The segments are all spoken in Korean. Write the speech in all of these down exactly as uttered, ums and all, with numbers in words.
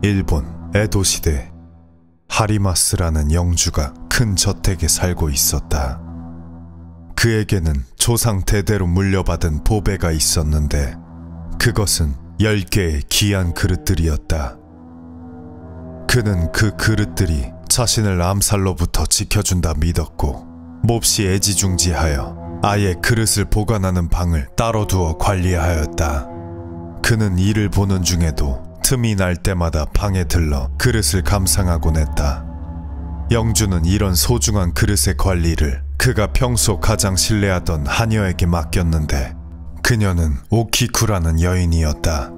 일본 에도 시대, 하리마스라는 영주가 큰 저택에 살고 있었다. 그에게는 조상 대대로 물려받은 보배가 있었는데 그것은 열 개의 귀한 그릇들이었다. 그는 그 그릇들이 자신을 암살로부터 지켜준다 믿었고 몹시 애지중지하여 아예 그릇을 보관하는 방을 따로 두어 관리하였다. 그는 이를 보는 중에도 틈이 날 때마다 방에 들러 그릇을 감상하곤 했다. 영주는 이런 소중한 그릇의 관리를 그가 평소 가장 신뢰하던 하녀에게 맡겼는데 그녀는 오키쿠라는 여인이었다.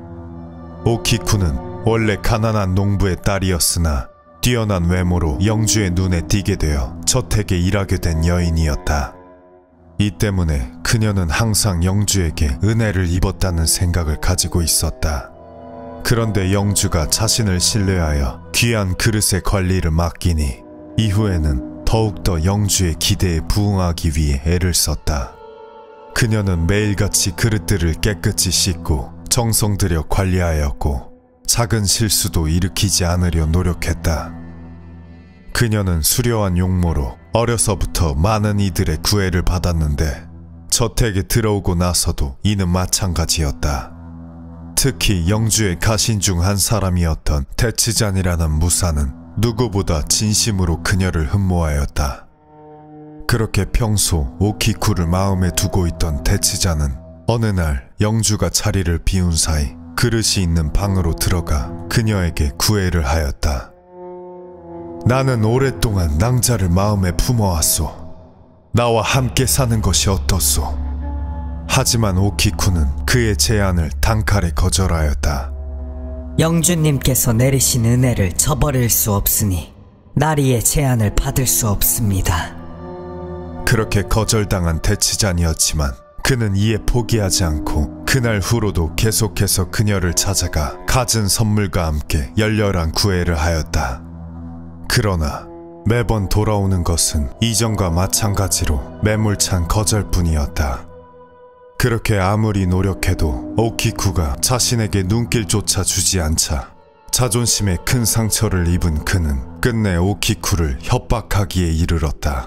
오키쿠는 원래 가난한 농부의 딸이었으나 뛰어난 외모로 영주의 눈에 띄게 되어 저택에 일하게 된 여인이었다. 이 때문에 그녀는 항상 영주에게 은혜를 입었다는 생각을 가지고 있었다. 그런데 영주가 자신을 신뢰하여 귀한 그릇의 관리를 맡기니 이후에는 더욱더 영주의 기대에 부응하기 위해 애를 썼다. 그녀는 매일같이 그릇들을 깨끗이 씻고 정성 들여 관리하였고 작은 실수도 일으키지 않으려 노력했다. 그녀는 수려한 용모로 어려서부터 많은 이들의 구애를 받았는데 저택에 들어오고 나서도 이는 마찬가지였다. 특히 영주의 가신 중 한 사람이었던 대치잔이라는 무사는 누구보다 진심으로 그녀를 흠모하였다. 그렇게 평소 오키쿠를 마음에 두고 있던 대치잔은 어느 날 영주가 자리를 비운 사이 그릇이 있는 방으로 들어가 그녀에게 구애를 하였다. 나는 오랫동안 낭자를 마음에 품어왔소. 나와 함께 사는 것이 어떻소? 하지만 오키쿠는 그의 제안을 단칼에 거절하였다. 영주님께서 내리신 은혜를 저버릴 수 없으니 나리의 제안을 받을 수 없습니다. 그렇게 거절당한 대치잔이었지만 그는 이에 포기하지 않고 그날 후로도 계속해서 그녀를 찾아가 갖은 선물과 함께 열렬한 구애를 하였다. 그러나 매번 돌아오는 것은 이전과 마찬가지로 매몰찬 거절뿐이었다. 그렇게 아무리 노력해도 오키쿠가 자신에게 눈길조차 주지 않자 자존심에 큰 상처를 입은 그는 끝내 오키쿠를 협박하기에 이르렀다.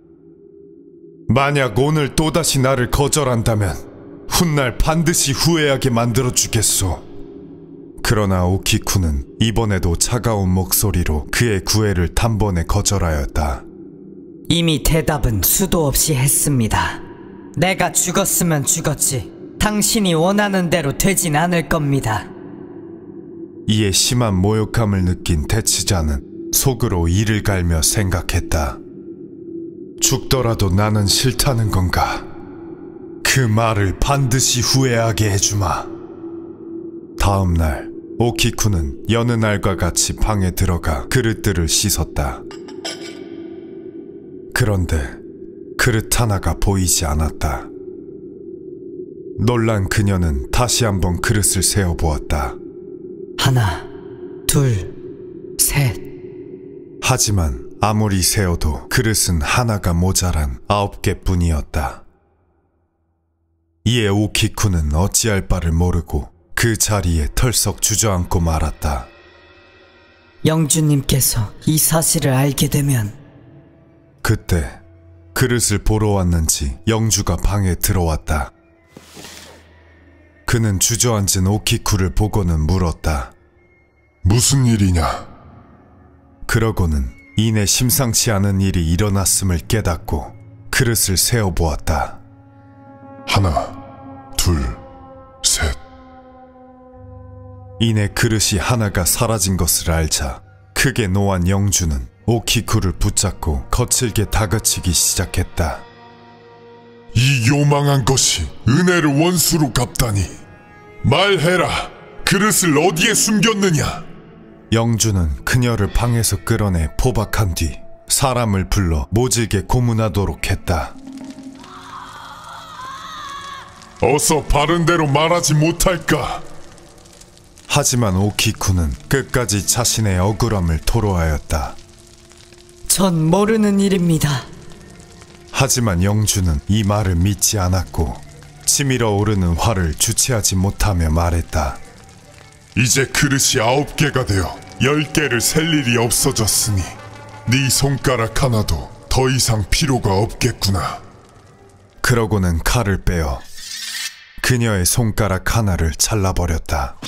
만약 오늘 또다시 나를 거절한다면 훗날 반드시 후회하게 만들어주겠소. 그러나 오키쿠는 이번에도 차가운 목소리로 그의 구애를 단번에 거절하였다. 이미 대답은 수도 없이 했습니다. 내가 죽었으면 죽었지 당신이 원하는 대로 되진 않을 겁니다. 이에 심한 모욕감을 느낀 대치자는 속으로 이를 갈며 생각했다. 죽더라도 나는 싫다는 건가? 그 말을 반드시 후회하게 해주마. 다음 날 오키쿠는 여느 날과 같이 방에 들어가 그릇들을 씻었다. 그런데 그릇 하나가 보이지 않았다. 놀란 그녀는 다시 한번 그릇을 세어보았다. 하나, 둘, 셋. 하지만 아무리 세어도 그릇은 하나가 모자란 아홉 개뿐이었다. 이에 오키쿠는 어찌할 바를 모르고 그 자리에 털썩 주저앉고 말았다. 영주님께서 이 사실을 알게 되면... 그때 그릇을 보러 왔는지 영주가 방에 들어왔다. 그는 주저앉은 오키쿠를 보고는 물었다. 무슨 일이냐? 그러고는 이내 심상치 않은 일이 일어났음을 깨닫고 그릇을 세어보았다. 하나, 둘, 셋. 이내 그릇이 하나가 사라진 것을 알자 크게 노한 영주는 오키쿠를 붙잡고 거칠게 다그치기 시작했다. 이 요망한 것이 은혜를 원수로 갚다니. 말해라. 그릇을 어디에 숨겼느냐? 영주는 그녀를 방에서 끌어내 포박한 뒤 사람을 불러 모질게 고문하도록 했다. 어서 바른 대로 말하지 못할까? 하지만 오키쿠는 끝까지 자신의 억울함을 토로하였다. 전 모르는 일입니다. 하지만 영주는 이 말을 믿지 않았고 치밀어 오르는 화를 주체하지 못하며 말했다. 이제 그릇이 아홉 개가 되어 열 개를 셀 일이 없어졌으니 네 손가락 하나도 더 이상 필요가 없겠구나. 그러고는 칼을 빼어 그녀의 손가락 하나를 잘라버렸다.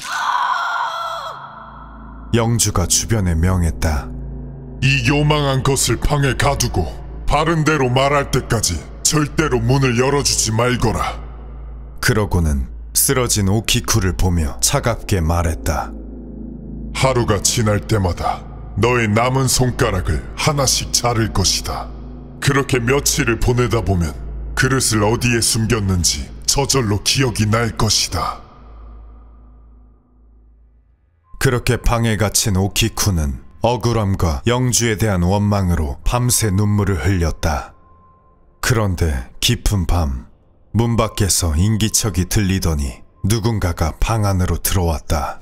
영주가 주변에 명했다. 이 요망한 것을 방에 가두고 바른 대로 말할 때까지 절대로 문을 열어주지 말거라. 그러고는 쓰러진 오키쿠를 보며 차갑게 말했다. 하루가 지날 때마다 너의 남은 손가락을 하나씩 자를 것이다. 그렇게 며칠을 보내다 보면 그릇을 어디에 숨겼는지 저절로 기억이 날 것이다. 그렇게 방에 갇힌 오키쿠는 억울함과 영주에 대한 원망으로 밤새 눈물을 흘렸다. 그런데 깊은 밤, 문 밖에서 인기척이 들리더니 누군가가 방 안으로 들어왔다.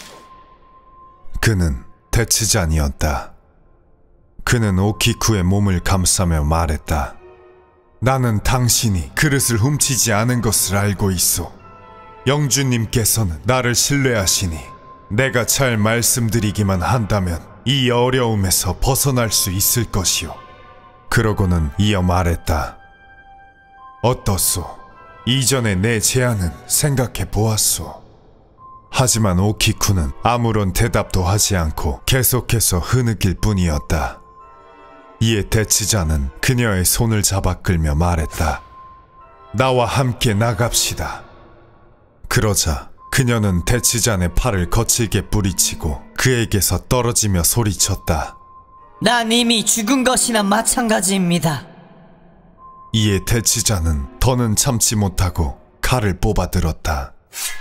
그는 대치잔이었다. 그는 오키쿠의 몸을 감싸며 말했다. 나는 당신이 그릇을 훔치지 않은 것을 알고 있소. 영주님께서는 나를 신뢰하시니 내가 잘 말씀드리기만 한다면 이 어려움에서 벗어날 수 있을 것이오. 그러고는 이어 말했다. 어떻소? 이전에 내 제안은 생각해 보았소. 하지만 오키쿠는 아무런 대답도 하지 않고 계속해서 흐느낄 뿐이었다. 이에 대치자는 그녀의 손을 잡아 끌며 말했다. 나와 함께 나갑시다. 그러자 그녀는 대치잔의 팔을 거칠게 뿌리치고 그에게서 떨어지며 소리쳤다. 난 이미 죽은 것이나 마찬가지입니다. 이에 대치자는 더는 참지 못하고 칼을 뽑아들었다.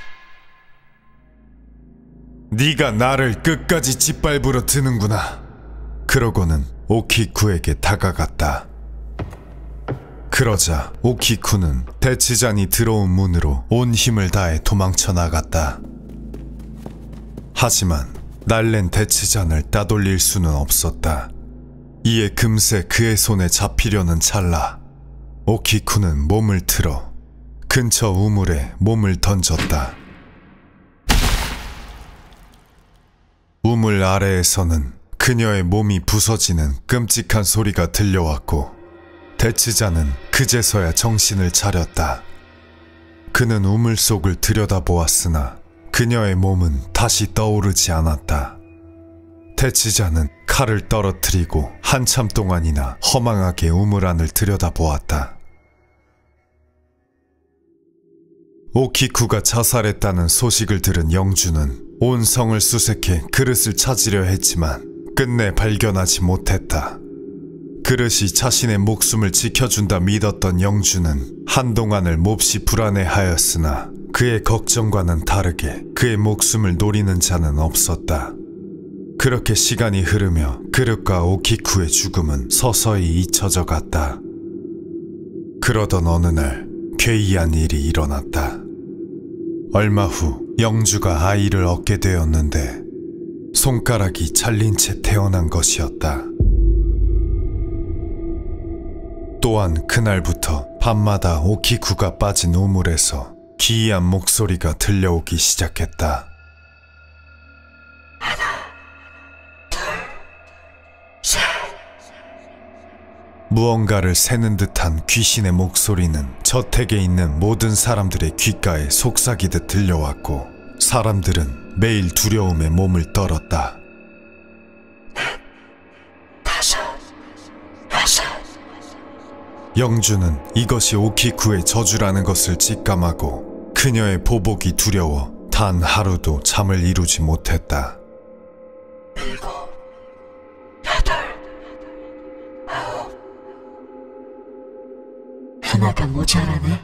네가 나를 끝까지 짓밟으러 드는구나. 그러고는 오키쿠에게 다가갔다. 그러자 오키쿠는 대치잔이 들어온 문으로 온 힘을 다해 도망쳐 나갔다. 하지만 날랜 대치잔을 따돌릴 수는 없었다. 이에 금세 그의 손에 잡히려는 찰나 오키쿠는 몸을 틀어 근처 우물에 몸을 던졌다. 우물 아래에서는 그녀의 몸이 부서지는 끔찍한 소리가 들려왔고 대치자는 그제서야 정신을 차렸다. 그는 우물 속을 들여다보았으나 그녀의 몸은 다시 떠오르지 않았다. 대치자는 칼을 떨어뜨리고 한참 동안이나 허망하게 우물 안을 들여다보았다. 오키쿠가 자살했다는 소식을 들은 영주는 온 성을 수색해 그릇을 찾으려 했지만 끝내 발견하지 못했다. 그릇이 자신의 목숨을 지켜준다 믿었던 영주는 한동안을 몹시 불안해하였으나 그의 걱정과는 다르게 그의 목숨을 노리는 자는 없었다. 그렇게 시간이 흐르며 그릇과 오키쿠의 죽음은 서서히 잊혀져 갔다. 그러던 어느 날 괴이한 일이 일어났다. 얼마 후 영주가 아이를 얻게 되었는데 손가락이 잘린 채 태어난 것이었다. 또한 그날부터 밤마다 오키쿠가 빠진 우물에서 기이한 목소리가 들려오기 시작했다. 하나, 둘, 셋. 무언가를 세는 듯한 귀신의 목소리는 저택에 있는 모든 사람들의 귓가에 속삭이듯 들려왔고 사람들은 매일 두려움에 몸을 떨었다. 다섯, 여섯. 영주는 이것이 오키쿠의 저주라는 것을 직감하고 그녀의 보복이 두려워 단 하루도 잠을 이루지 못했다. 일곱, 여덟, 아홉. 하나가 모자라네.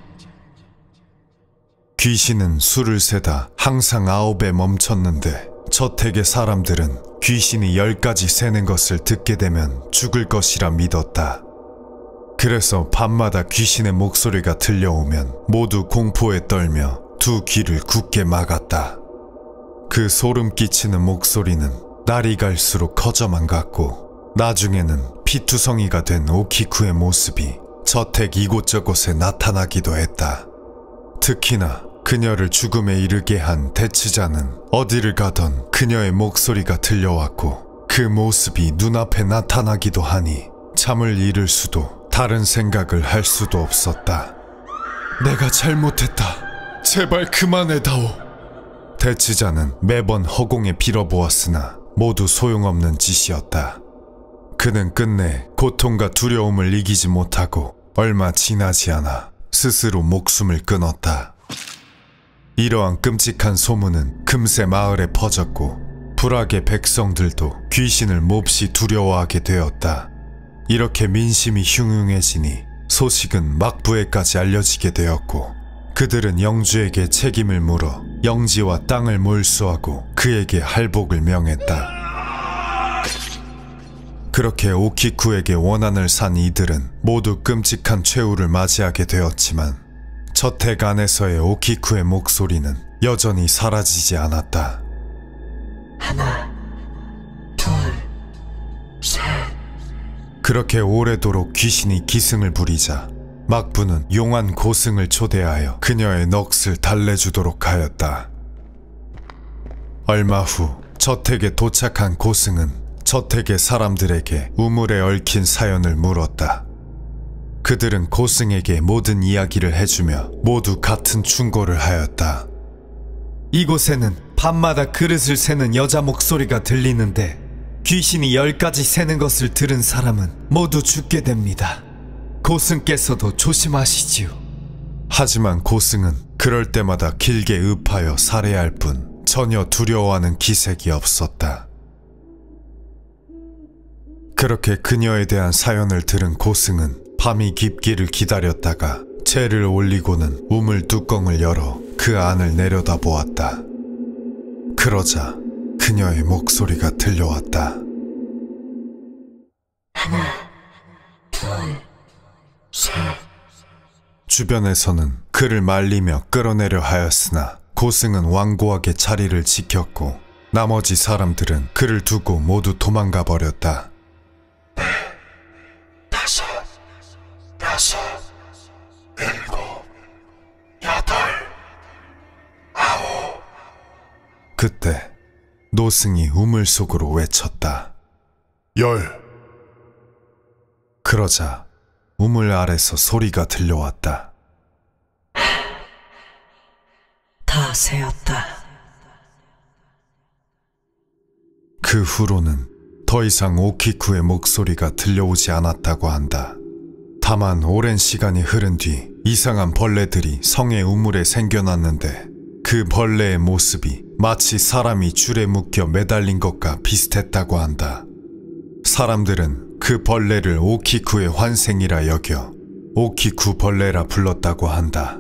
귀신은 수를 세다 항상 아홉에 멈췄는데 저택의 사람들은 귀신이 열까지 세는 것을 듣게 되면 죽을 것이라 믿었다. 그래서 밤마다 귀신의 목소리가 들려오면 모두 공포에 떨며 두 귀를 굳게 막았다. 그 소름 끼치는 목소리는 날이 갈수록 커져만 갔고 나중에는 피투성이가 된 오키쿠의 모습이 저택 이곳저곳에 나타나기도 했다. 특히나 그녀를 죽음에 이르게 한 대치자는 어디를 가던 그녀의 목소리가 들려왔고 그 모습이 눈앞에 나타나기도 하니 잠을 이룰 수도 다른 생각을 할 수도 없었다. 내가 잘못했다. 제발 그만해다오. 대치자는 매번 허공에 빌어보았으나 모두 소용없는 짓이었다. 그는 끝내 고통과 두려움을 이기지 못하고 얼마 지나지 않아 스스로 목숨을 끊었다. 이러한 끔찍한 소문은 금세 마을에 퍼졌고 불악의 백성들도 귀신을 몹시 두려워하게 되었다. 이렇게 민심이 흉흉해지니 소식은 막부에까지 알려지게 되었고 그들은 영주에게 책임을 물어 영지와 땅을 몰수하고 그에게 할복을 명했다. 그렇게 오키쿠에게 원한을 산 이들은 모두 끔찍한 최후를 맞이하게 되었지만 저택 안에서의 오키쿠의 목소리는 여전히 사라지지 않았다. 하나, 둘, 셋. 그렇게 오래도록 귀신이 기승을 부리자 막부는 용한 고승을 초대하여 그녀의 넋을 달래주도록 하였다. 얼마 후 저택에 도착한 고승은 저택의 사람들에게 우물에 얽힌 사연을 물었다. 그들은 고승에게 모든 이야기를 해주며 모두 같은 충고를 하였다. 이곳에는 밤마다 그릇을 세는 여자 목소리가 들리는데 귀신이 열 가지 세는 것을 들은 사람은 모두 죽게 됩니다. 고승께서도 조심하시지요. 하지만 고승은 그럴 때마다 길게 읍하여 살해할 뿐 전혀 두려워하는 기색이 없었다. 그렇게 그녀에 대한 사연을 들은 고승은 밤이 깊기를 기다렸다가 채를 올리고는 우물 뚜껑을 열어 그 안을 내려다보았다. 그러자 그녀의 목소리가 들려왔다. 하나, 둘, 셋. 주변에서는 그를 말리며 끌어내려 하였으나 고승은 완고하게 자리를 지켰고 나머지 사람들은 그를 두고 모두 도망가 버렸다. 네, 다섯, 여섯, 일곱, 여덟, 아홉. 그때 노승이 우물 속으로 외쳤다. 열. 그러자 우물 아래서 소리가 들려왔다. 다 세었다. 그 후로는 더 이상 오키쿠의 목소리가 들려오지 않았다고 한다. 다만 오랜 시간이 흐른 뒤 이상한 벌레들이 성의 우물에 생겨났는데 그 벌레의 모습이 마치 사람이 줄에 묶여 매달린 것과 비슷했다고 한다. 사람들은 그 벌레를 오키쿠의 환생이라 여겨 오키쿠 벌레라 불렀다고 한다.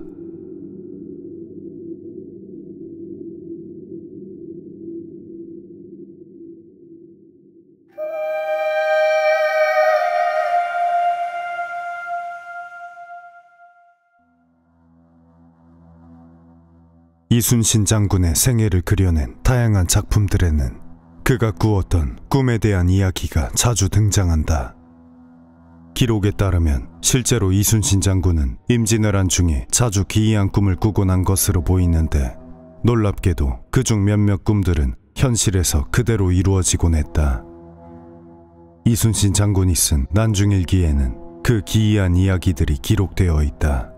이순신 장군의 생애를 그려낸 다양한 작품들에는 그가 꾸었던 꿈에 대한 이야기가 자주 등장한다. 기록에 따르면 실제로 이순신 장군은 임진왜란 중에 자주 기이한 꿈을 꾸곤 한 것으로 보이는데 놀랍게도 그중 몇몇 꿈들은 현실에서 그대로 이루어지곤 했다. 이순신 장군이 쓴 난중일기에는 그 기이한 이야기들이 기록되어 있다.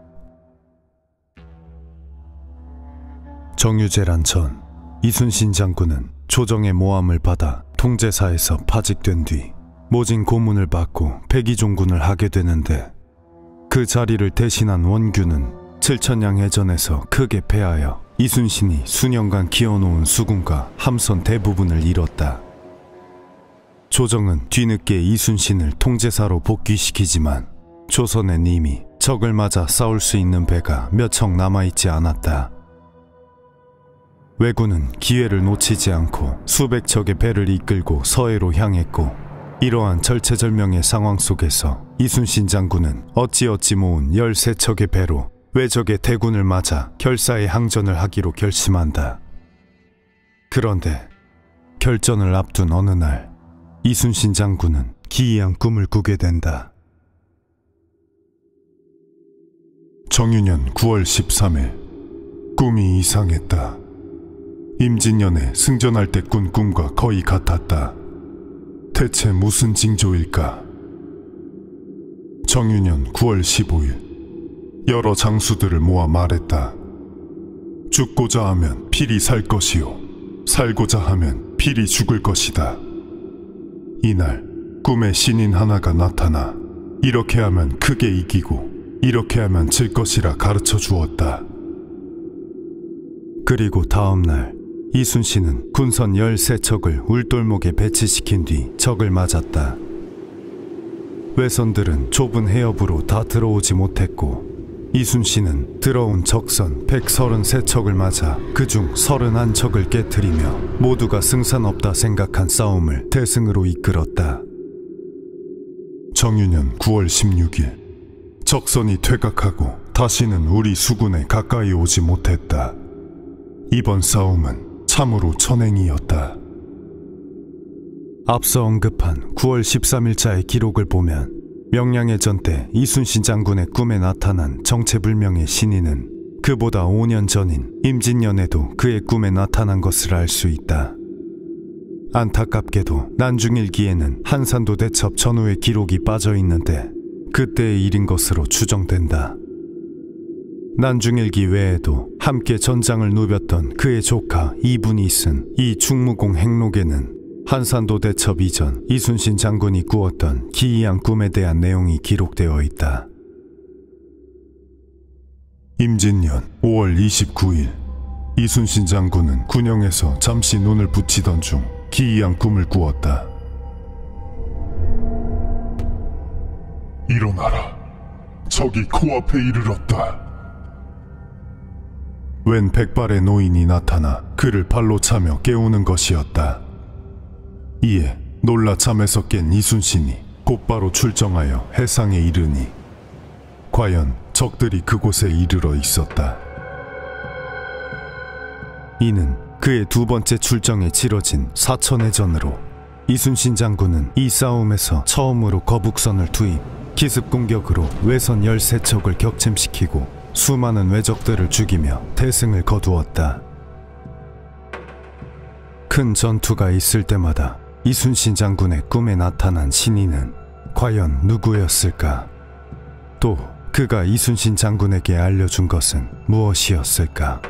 정유재란 전 이순신 장군은 조정의 모함을 받아 통제사에서 파직된 뒤 모진 고문을 받고 백의종군을 하게 되는데 그 자리를 대신한 원규는 칠천량 해전에서 크게 패하여 이순신이 수년간 키워놓은 수군과 함선 대부분을 잃었다. 조정은 뒤늦게 이순신을 통제사로 복귀시키지만 조선엔 이미 적을 맞아 싸울 수 있는 배가 몇 척 남아있지 않았다. 왜군은 기회를 놓치지 않고 수백 척의 배를 이끌고 서해로 향했고 이러한 절체절명의 상황 속에서 이순신 장군은 어찌어찌 모은 열세 척의 배로 왜적의 대군을 맞아 결사의 항전을 하기로 결심한다. 그런데 결전을 앞둔 어느 날 이순신 장군은 기이한 꿈을 꾸게 된다. 정유년 구월 십삼일 꿈이 이상했다. 임진년에 승전할 때 꾼 꿈과 거의 같았다. 대체 무슨 징조일까? 정유년 구월 십오일 여러 장수들을 모아 말했다. 죽고자 하면 필히 살 것이요 살고자 하면 필히 죽을 것이다. 이날 꿈에 신인 하나가 나타나 이렇게 하면 크게 이기고 이렇게 하면 질 것이라 가르쳐 주었다. 그리고 다음날 이순신은 군선 열세 척을 울돌목에 배치시킨 뒤 적을 맞았다. 외선들은 좁은 해협으로 다 들어오지 못했고 이순신은 들어온 적선 백삼십삼 척을 맞아 그중 삼십일 척을 깨트리며 모두가 승산 없다 생각한 싸움을 대승으로 이끌었다. 정유년 구월 십육일 적선이 퇴각하고 다시는 우리 수군에 가까이 오지 못했다. 이번 싸움은 참으로 천행이었다. 앞서 언급한 구월 십삼일자의 기록을 보면 명량의 전때 이순신 장군의 꿈에 나타난 정체불명의 신인은 그보다 오 년 전인 임진년에도 그의 꿈에 나타난 것을 알 수 있다. 안타깝게도 난중일기에는 한산도 대첩 전후의 기록이 빠져 있는데 그때의 일인 것으로 추정된다. 난중일기 외에도 함께 전장을 누볐던 그의 조카 이분이 쓴 이 충무공 행록에는 한산도 대첩 이전 이순신 장군이 꾸었던 기이한 꿈에 대한 내용이 기록되어 있다. 임진년 오월 이십구일 이순신 장군은 군영에서 잠시 눈을 붙이던 중 기이한 꿈을 꾸었다. 일어나라. 적이 코앞에 이르렀다. 웬 백발의 노인이 나타나 그를 발로 차며 깨우는 것이었다. 이에 놀라 잠에서 깬 이순신이 곧바로 출정하여 해상에 이르니 과연 적들이 그곳에 이르러 있었다. 이는 그의 두 번째 출정에 치러진 사천해전으로 이순신 장군은 이 싸움에서 처음으로 거북선을 투입, 기습 공격으로 외선 열세 척을 격침시키고 수많은 외적들을 죽이며 대승을 거두었다. 큰 전투가 있을 때마다 이순신 장군의 꿈에 나타난 신인은 과연 누구였을까? 또 그가 이순신 장군에게 알려준 것은 무엇이었을까?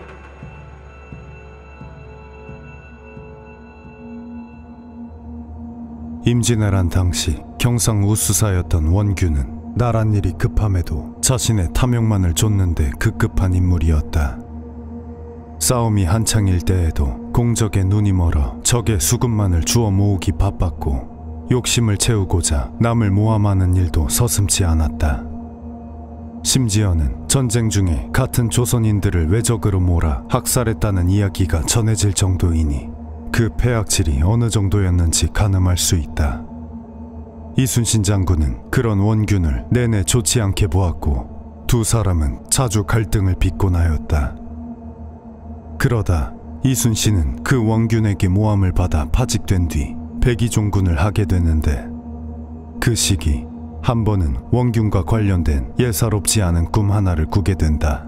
임진왜란 당시 경상우수사였던 원균은 나란 일이 급함에도 자신의 탐욕만을 좇는데 급급한 인물이었다. 싸움이 한창일 때에도 공적에 눈이 멀어 적의 수군만을 주워 모으기 바빴고 욕심을 채우고자 남을 모함하는 일도 서슴지 않았다. 심지어는 전쟁 중에 같은 조선인들을 외적으로 몰아 학살했다는 이야기가 전해질 정도이니 그 패악질이 어느 정도였는지 가늠할 수 있다. 이순신 장군은 그런 원균을 내내 좋지 않게 보았고 두 사람은 자주 갈등을 빚곤 하였다. 그러다 이순신은 그 원균에게 모함을 받아 파직된 뒤 백의종군을 하게 되는데 그 시기 한 번은 원균과 관련된 예사롭지 않은 꿈 하나를 꾸게 된다.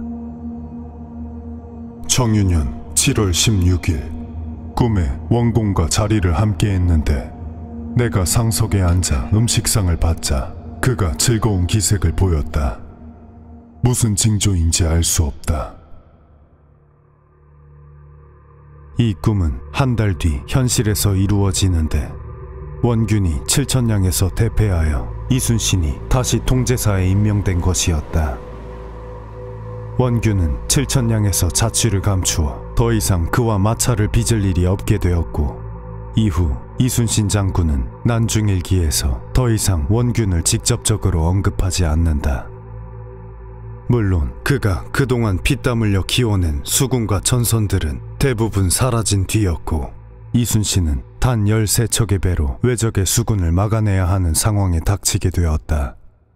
정유년 칠월 십육일 꿈에 원공과 자리를 함께 했는데 내가 상석에 앉아 음식상을 받자 그가 즐거운 기색을 보였다. 무슨 징조인지 알 수 없다. 이 꿈은 한 달 뒤 현실에서 이루어지는데 원균이 칠천량에서 대패하여 이순신이 다시 통제사에 임명된 것이었다. 원균은 칠천량에서 자취를 감추어 더 이상 그와 마찰을 빚을 일이 없게 되었고 이후 이순신 장군은 난중일기에서 더 이상 원균을 직접적으로 언급하지 않는다. 물론 그가 그동안 피땀 흘려 키워낸 수군과 전선들은 대부분 사라진 뒤였고 이순신은 단 열세 척의 배로 외적의 수군을 막아내야 하는 상황에 닥치게 되었다.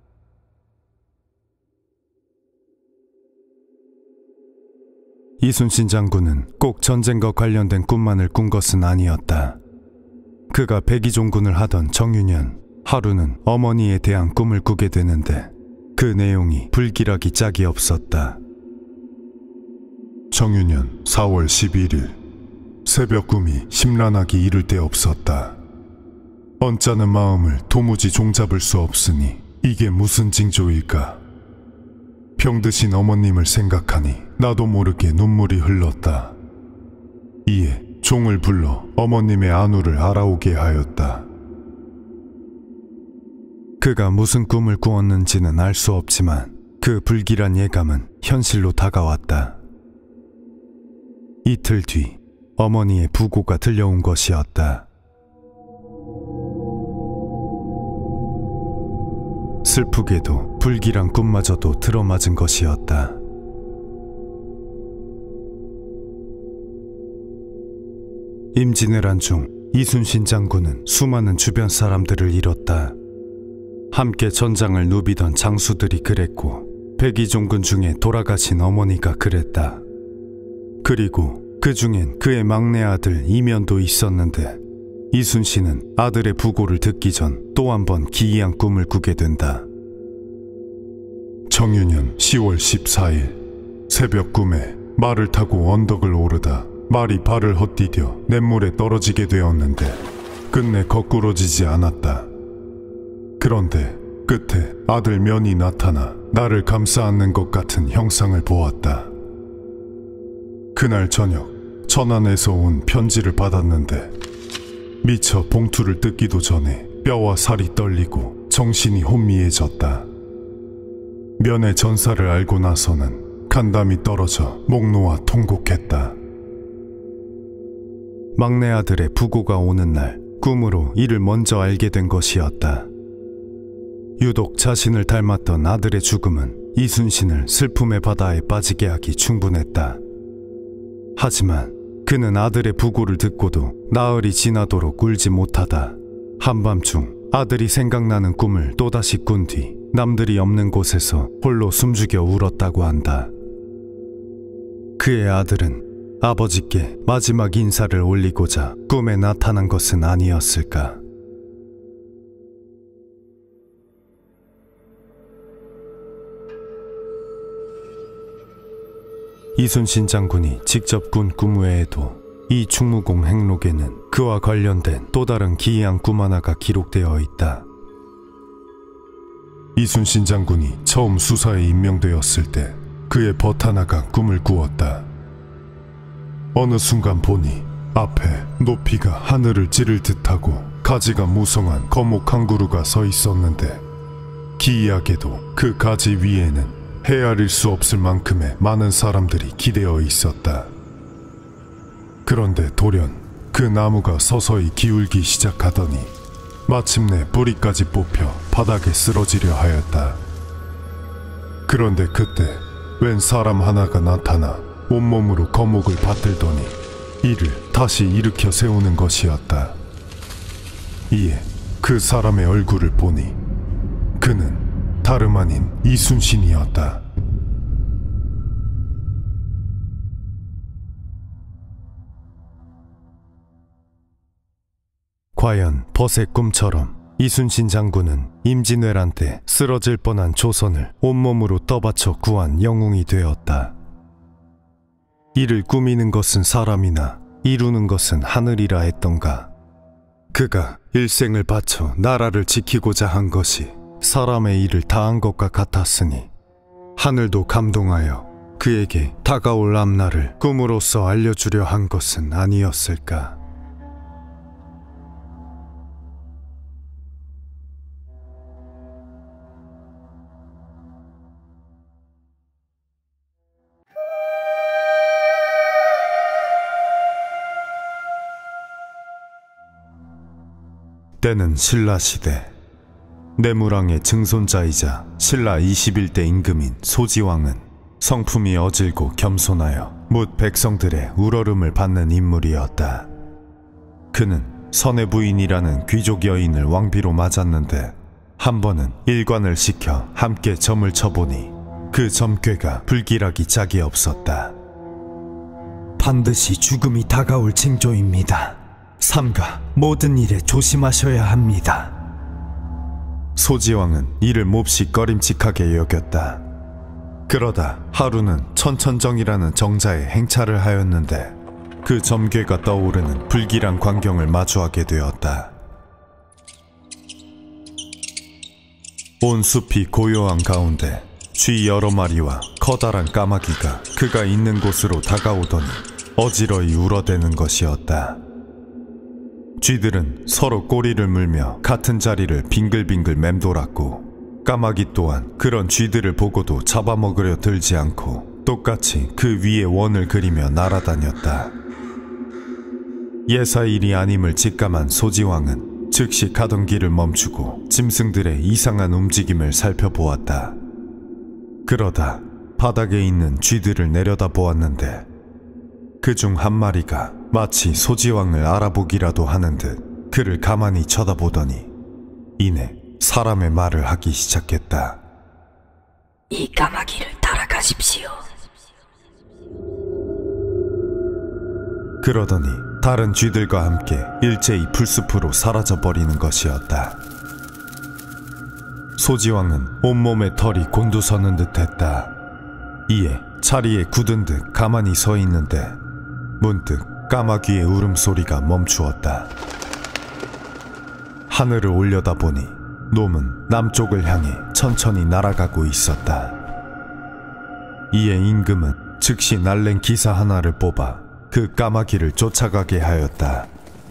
이순신 장군은 꼭 전쟁과 관련된 꿈만을 꾼 것은 아니었다. 그가 백의종군을 하던 정유년, 하루는 어머니에 대한 꿈을 꾸게 되는데 그 내용이 불길하기 짝이 없었다. 정유년 사월 십일일 새벽 꿈이 심란하기 이를 데 없었다. 언짢은 마음을 도무지 종잡을 수 없으니 이게 무슨 징조일까? 병드신 어머님을 생각하니 나도 모르게 눈물이 흘렀다. 이에 종을 불러 어머님의 안우를 알아오게 하였다. 그가 무슨 꿈을 꾸었는지는 알 수 없지만 그 불길한 예감은 현실로 다가왔다. 이틀 뒤 어머니의 부고가 들려온 것이었다. 슬프게도 불길한 꿈마저도 들어맞은 것이었다. 임진왜란 중 이순신 장군은 수많은 주변 사람들을 잃었다. 함께 전장을 누비던 장수들이 그랬고 백의종군 중에 돌아가신 어머니가 그랬다. 그리고 그 중엔 그의 막내 아들 이면도 있었는데 이순신은 아들의 부고를 듣기 전 또 한 번 기이한 꿈을 꾸게 된다. 정유년 시월 십사일 새벽 꿈에 말을 타고 언덕을 오르다 말이 발을 헛디뎌 냇물에 떨어지게 되었는데 끝내 거꾸러지지 않았다. 그런데 끝에 아들 면이 나타나 나를 감싸 안는 것 같은 형상을 보았다. 그날 저녁 천안에서 온 편지를 받았는데 미처 봉투를 뜯기도 전에 뼈와 살이 떨리고 정신이 혼미해졌다. 면의 전사를 알고 나서는 간담이 떨어져 목 놓아 통곡했다. 막내 아들의 부고가 오는 날 꿈으로 이를 먼저 알게 된 것이었다. 유독 자신을 닮았던 아들의 죽음은 이순신을 슬픔의 바다에 빠지게 하기 충분했다. 하지만 그는 아들의 부고를 듣고도 나흘이 지나도록 울지 못하다 한밤중 아들이 생각나는 꿈을 또다시 꾼 뒤 남들이 없는 곳에서 홀로 숨죽여 울었다고 한다. 그의 아들은 아버지께 마지막 인사를 올리고자 꿈에 나타난 것은 아니었을까. 이순신 장군이 직접 꾼 꿈 외에도 이 충무공 행록에는 그와 관련된 또 다른 기이한 꿈 하나가 기록되어 있다. 이순신 장군이 처음 수사에 임명되었을 때 그의 벗 하나가 꿈을 꾸었다. 어느 순간 보니 앞에 높이가 하늘을 찌를 듯하고 가지가 무성한 거목 한 그루가 서 있었는데 기이하게도 그 가지 위에는 헤아릴 수 없을 만큼의 많은 사람들이 기대어 있었다. 그런데 돌연 그 나무가 서서히 기울기 시작하더니 마침내 뿌리까지 뽑혀 바닥에 쓰러지려 하였다. 그런데 그때 웬 사람 하나가 나타나 온몸으로 거목을 받들더니 이를 다시 일으켜 세우는 것이었다. 이에 그 사람의 얼굴을 보니 그는 다름 아닌 이순신이었다. 과연 벗의 꿈처럼 이순신 장군은 임진왜란 때 쓰러질 뻔한 조선을 온몸으로 떠받쳐 구한 영웅이 되었다. 이를 꾸미는 것은 사람이나 이루는 것은 하늘이라 했던가. 그가 일생을 바쳐 나라를 지키고자 한 것이 사람의 일을 다한 것과 같았으니 하늘도 감동하여 그에게 다가올 앞날을 꿈으로써 알려주려 한 것은 아니었을까. 때는 신라시대. 내무랑의 증손자이자 신라 이십일 대 임금인 소지왕은 성품이 어질고 겸손하여 뭇 백성들의 우러름을 받는 인물이었다. 그는 선의 부인이라는 귀족 여인을 왕비로 맞았는데 한 번은 일관을 시켜 함께 점을 쳐보니 그 점괘가 불길하기 짝이 없었다. 반드시 죽음이 다가올 징조입니다. 삼가 모든 일에 조심하셔야 합니다. 소지왕은 이를 몹시 꺼림칙하게 여겼다. 그러다 하루는 천천정이라는 정자에 행차를 하였는데 그 점괘가 떠오르는 불길한 광경을 마주하게 되었다. 온 숲이 고요한 가운데 쥐 여러 마리와 커다란 까마귀가 그가 있는 곳으로 다가오더니 어지러이 울어대는 것이었다. 쥐들은 서로 꼬리를 물며 같은 자리를 빙글빙글 맴돌았고 까마귀 또한 그런 쥐들을 보고도 잡아먹으려 들지 않고 똑같이 그 위에 원을 그리며 날아다녔다. 예사일이 아님을 직감한 소지왕은 즉시 가던 길을 멈추고 짐승들의 이상한 움직임을 살펴보았다. 그러다 바닥에 있는 쥐들을 내려다보았는데 그중 한 마리가 마치 소지왕을 알아보기라도 하는 듯 그를 가만히 쳐다보더니 이내 사람의 말을 하기 시작했다. 이 까마귀를 따라가십시오. 그러더니 다른 쥐들과 함께 일제히 풀숲으로 사라져버리는 것이었다. 소지왕은 온몸에 털이 곤두서는 듯했다. 이에 자리에 굳은 듯 가만히 서 있는데 문득 까마귀의 울음소리가 멈추었다. 하늘을 올려다보니 놈은 남쪽을 향해 천천히 날아가고 있었다. 이에 임금은 즉시 날랜 기사 하나를 뽑아 그 까마귀를 쫓아가게 하였다.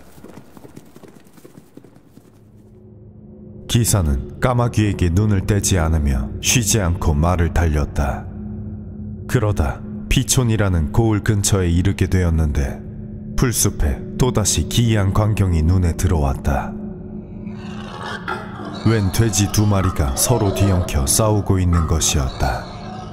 기사는 까마귀에게 눈을 떼지 않으며 쉬지 않고 말을 달렸다. 그러다 피촌이라는 고을 근처에 이르게 되었는데 풀숲에 또다시 기이한 광경이 눈에 들어왔다. 웬 돼지 두 마리가 서로 뒤엉켜 싸우고 있는 것이었다.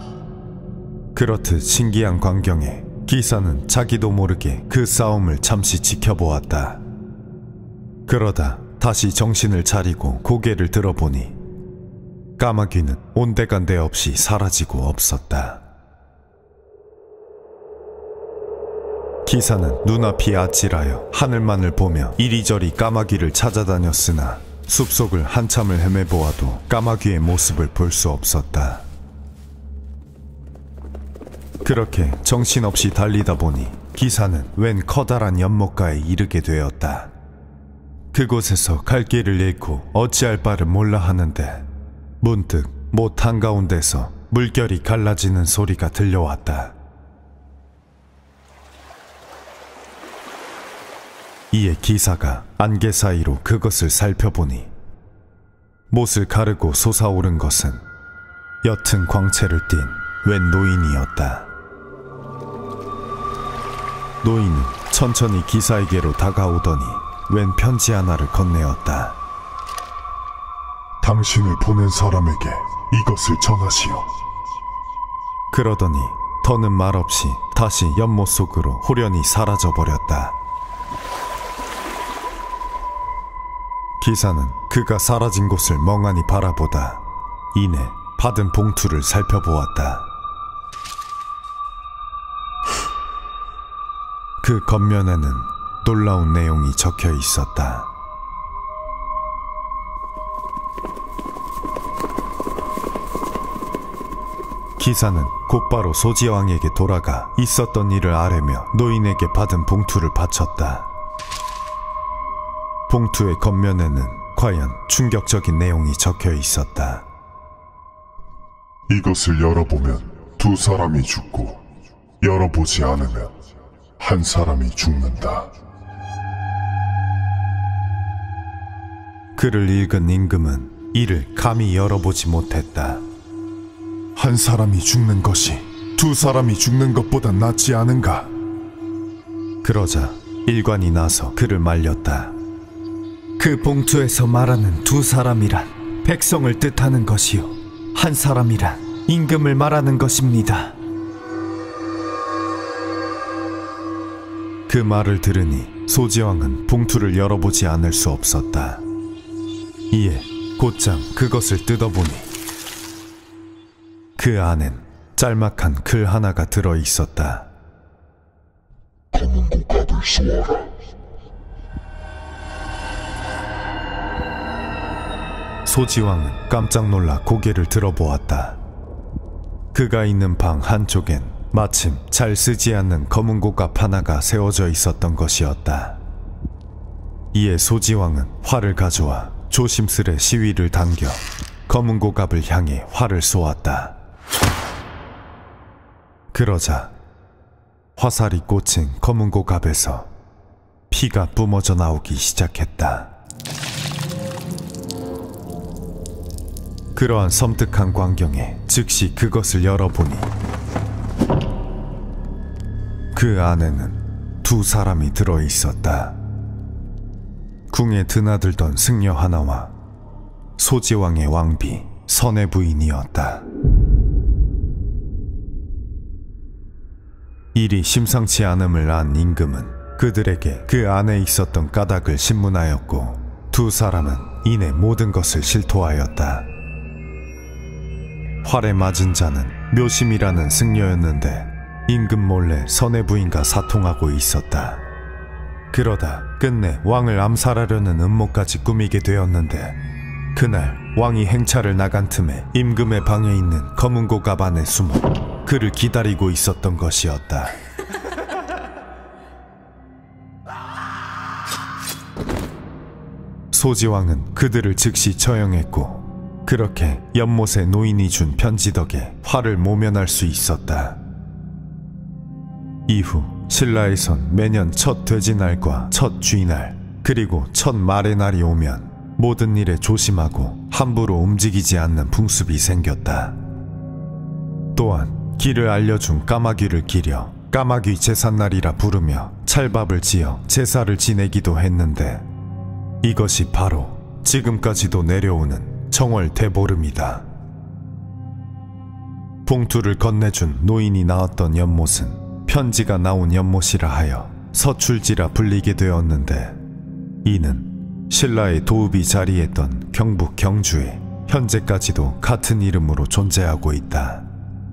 그렇듯 신기한 광경에 기사는 자기도 모르게 그 싸움을 잠시 지켜보았다. 그러다 다시 정신을 차리고 고개를 들어보니 까마귀는 온데간데 없이 사라지고 없었다. 기사는 눈앞이 아찔하여 하늘만을 보며 이리저리 까마귀를 찾아다녔으나 숲속을 한참을 헤매보아도 까마귀의 모습을 볼 수 없었다. 그렇게 정신없이 달리다 보니 기사는 웬 커다란 연못가에 이르게 되었다. 그곳에서 갈 길을 잃고 어찌할 바를 몰라 하는데 문득 못 한가운데서 물결이 갈라지는 소리가 들려왔다. 이에 기사가 안개 사이로 그것을 살펴보니 못을 가르고 솟아오른 것은 옅은 광채를 띤 웬 노인이었다. 노인은 천천히 기사에게로 다가오더니 웬 편지 하나를 건네었다. 당신을 보낸 사람에게 이것을 전하시오. 그러더니 더는 말없이 다시 연못 속으로 호련히 사라져버렸다. 기사는 그가 사라진 곳을 멍하니 바라보다 이내 받은 봉투를 살펴보았다. 그 겉면에는 놀라운 내용이 적혀 있었다. 기사는 곧바로 소지왕에게 돌아가 있었던 일을 아뢰며 노인에게 받은 봉투를 바쳤다. 봉투의 겉면에는 과연 충격적인 내용이 적혀 있었다. 이것을 열어보면 두 사람이 죽고 열어보지 않으면 한 사람이 죽는다. 글을 읽은 임금은 이를 감히 열어보지 못했다. 한 사람이 죽는 것이 두 사람이 죽는 것보다 낫지 않은가? 그러자 일관이 나서 그를 말렸다. 그 봉투에서 말하는 두 사람이란 백성을 뜻하는 것이요, 한 사람이란 임금을 말하는 것입니다. 그 말을 들으니 소지왕은 봉투를 열어보지 않을 수 없었다. 이에 곧장 그것을 뜯어보니 그 안엔 짤막한 글 하나가 들어있었다. 검은 고갑을 쏘아라. 소지왕은 깜짝 놀라 고개를 들어보았다. 그가 있는 방 한쪽엔 마침 잘 쓰지 않는 검은 고갑 하나가 세워져 있었던 것이었다. 이에 소지왕은 활을 가져와 조심스레 시위를 당겨 검은 고갑을 향해 활을 쏘았다. 그러자 화살이 꽂힌 검은 고갑에서 피가 뿜어져 나오기 시작했다. 그러한 섬뜩한 광경에 즉시 그것을 열어보니 그 안에는 두 사람이 들어있었다. 궁에 드나들던 승려 하나와 소지왕의 왕비 선의 부인이었다. 일이 심상치 않음을 안 임금은 그들에게 그 안에 있었던 까닭을 신문하였고 두 사람은 이내 모든 것을 실토하였다. 활에 맞은 자는 묘심이라는 승려였는데 임금 몰래 선의 부인과 사통하고 있었다. 그러다 끝내 왕을 암살하려는 음모까지 꾸미게 되었는데 그날 왕이 행차를 나간 틈에 임금의 방에 있는 검은 고갑 안에 숨어 그를 기다리고 있었던 것이었다. 소지왕은 그들을 즉시 처형했고 그렇게 연못의 노인이 준 편지 덕에 화를 모면할 수 있었다. 이후 신라에선 매년 첫 돼지날과 첫 쥐날 그리고 첫 말의 날이 오면 모든 일에 조심하고 함부로 움직이지 않는 풍습이 생겼다. 또한 길을 알려준 까마귀를 기려 까마귀 제삿날이라 부르며 찰밥을 지어 제사를 지내기도 했는데 이것이 바로 지금까지도 내려오는 정월 대보름이다. 봉투를 건네준 노인이 나왔던 연못은 편지가 나온 연못이라 하여 서출지라 불리게 되었는데 이는 신라의 도읍이 자리했던 경북 경주에 현재까지도 같은 이름으로 존재하고 있다.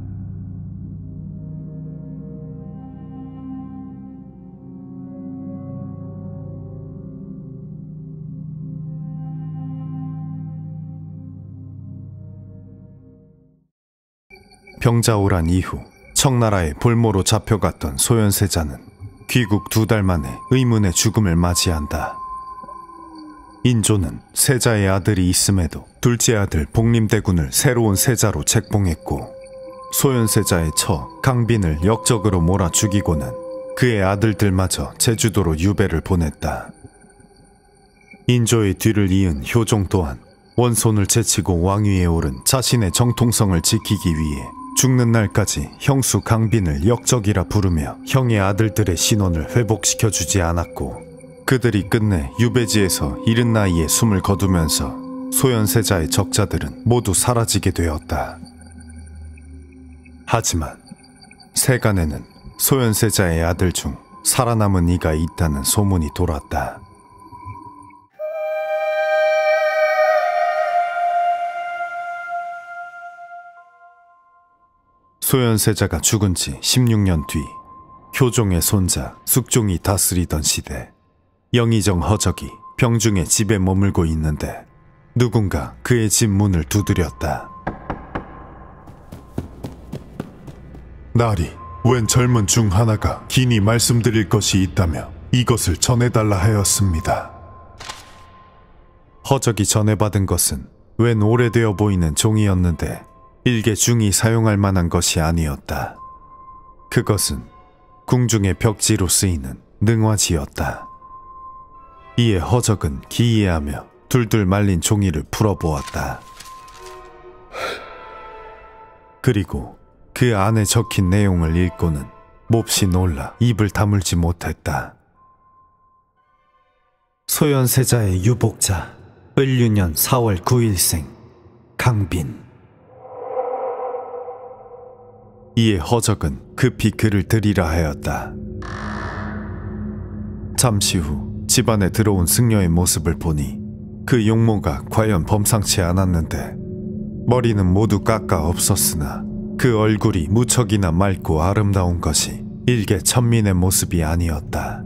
병자호란 이후 청나라의 볼모로 잡혀갔던 소현세자는 귀국 두 달 만에 의문의 죽음을 맞이한다. 인조는 세자의 아들이 있음에도 둘째 아들 복림대군을 새로운 세자로 책봉했고 소현세자의 처 강빈을 역적으로 몰아 죽이고는 그의 아들들마저 제주도로 유배를 보냈다. 인조의 뒤를 이은 효종 또한 원손을 제치고 왕위에 오른 자신의 정통성을 지키기 위해 죽는 날까지 형수 강빈을 역적이라 부르며 형의 아들들의 신원을 회복시켜주지 않았고 그들이 끝내 유배지에서 이른 나이에 숨을 거두면서 소현세자의 적자들은 모두 사라지게 되었다. 하지만 세간에는 소현세자의 아들 중 살아남은 이가 있다는 소문이 돌았다. 소현세자가 죽은 지 십육 년 뒤 효종의 손자 숙종이 다스리던 시대 영의정 허적이 병중에 집에 머물고 있는데 누군가 그의 집 문을 두드렸다. 나리, 웬 젊은 중 하나가 긴히 말씀드릴 것이 있다며 이것을 전해달라 하였습니다. 허적이 전해받은 것은 웬 오래되어 보이는 종이었는데 일개 중이 사용할 만한 것이 아니었다. 그것은 궁중의 벽지로 쓰이는 능화지였다. 이에 허적은 기이해하며 둘둘 말린 종이를 풀어보았다. 그리고 그 안에 적힌 내용을 읽고는 몹시 놀라 입을 다물지 못했다. 소현세자의 유복자 을유년 사월 구일생 강빈. 이에 허적은 급히 그를 들이라 하였다. 잠시 후 집안에 들어온 승려의 모습을 보니 그 용모가 과연 범상치 않았는데 머리는 모두 깎아 없었으나 그 얼굴이 무척이나 맑고 아름다운 것이 일개 천민의 모습이 아니었다.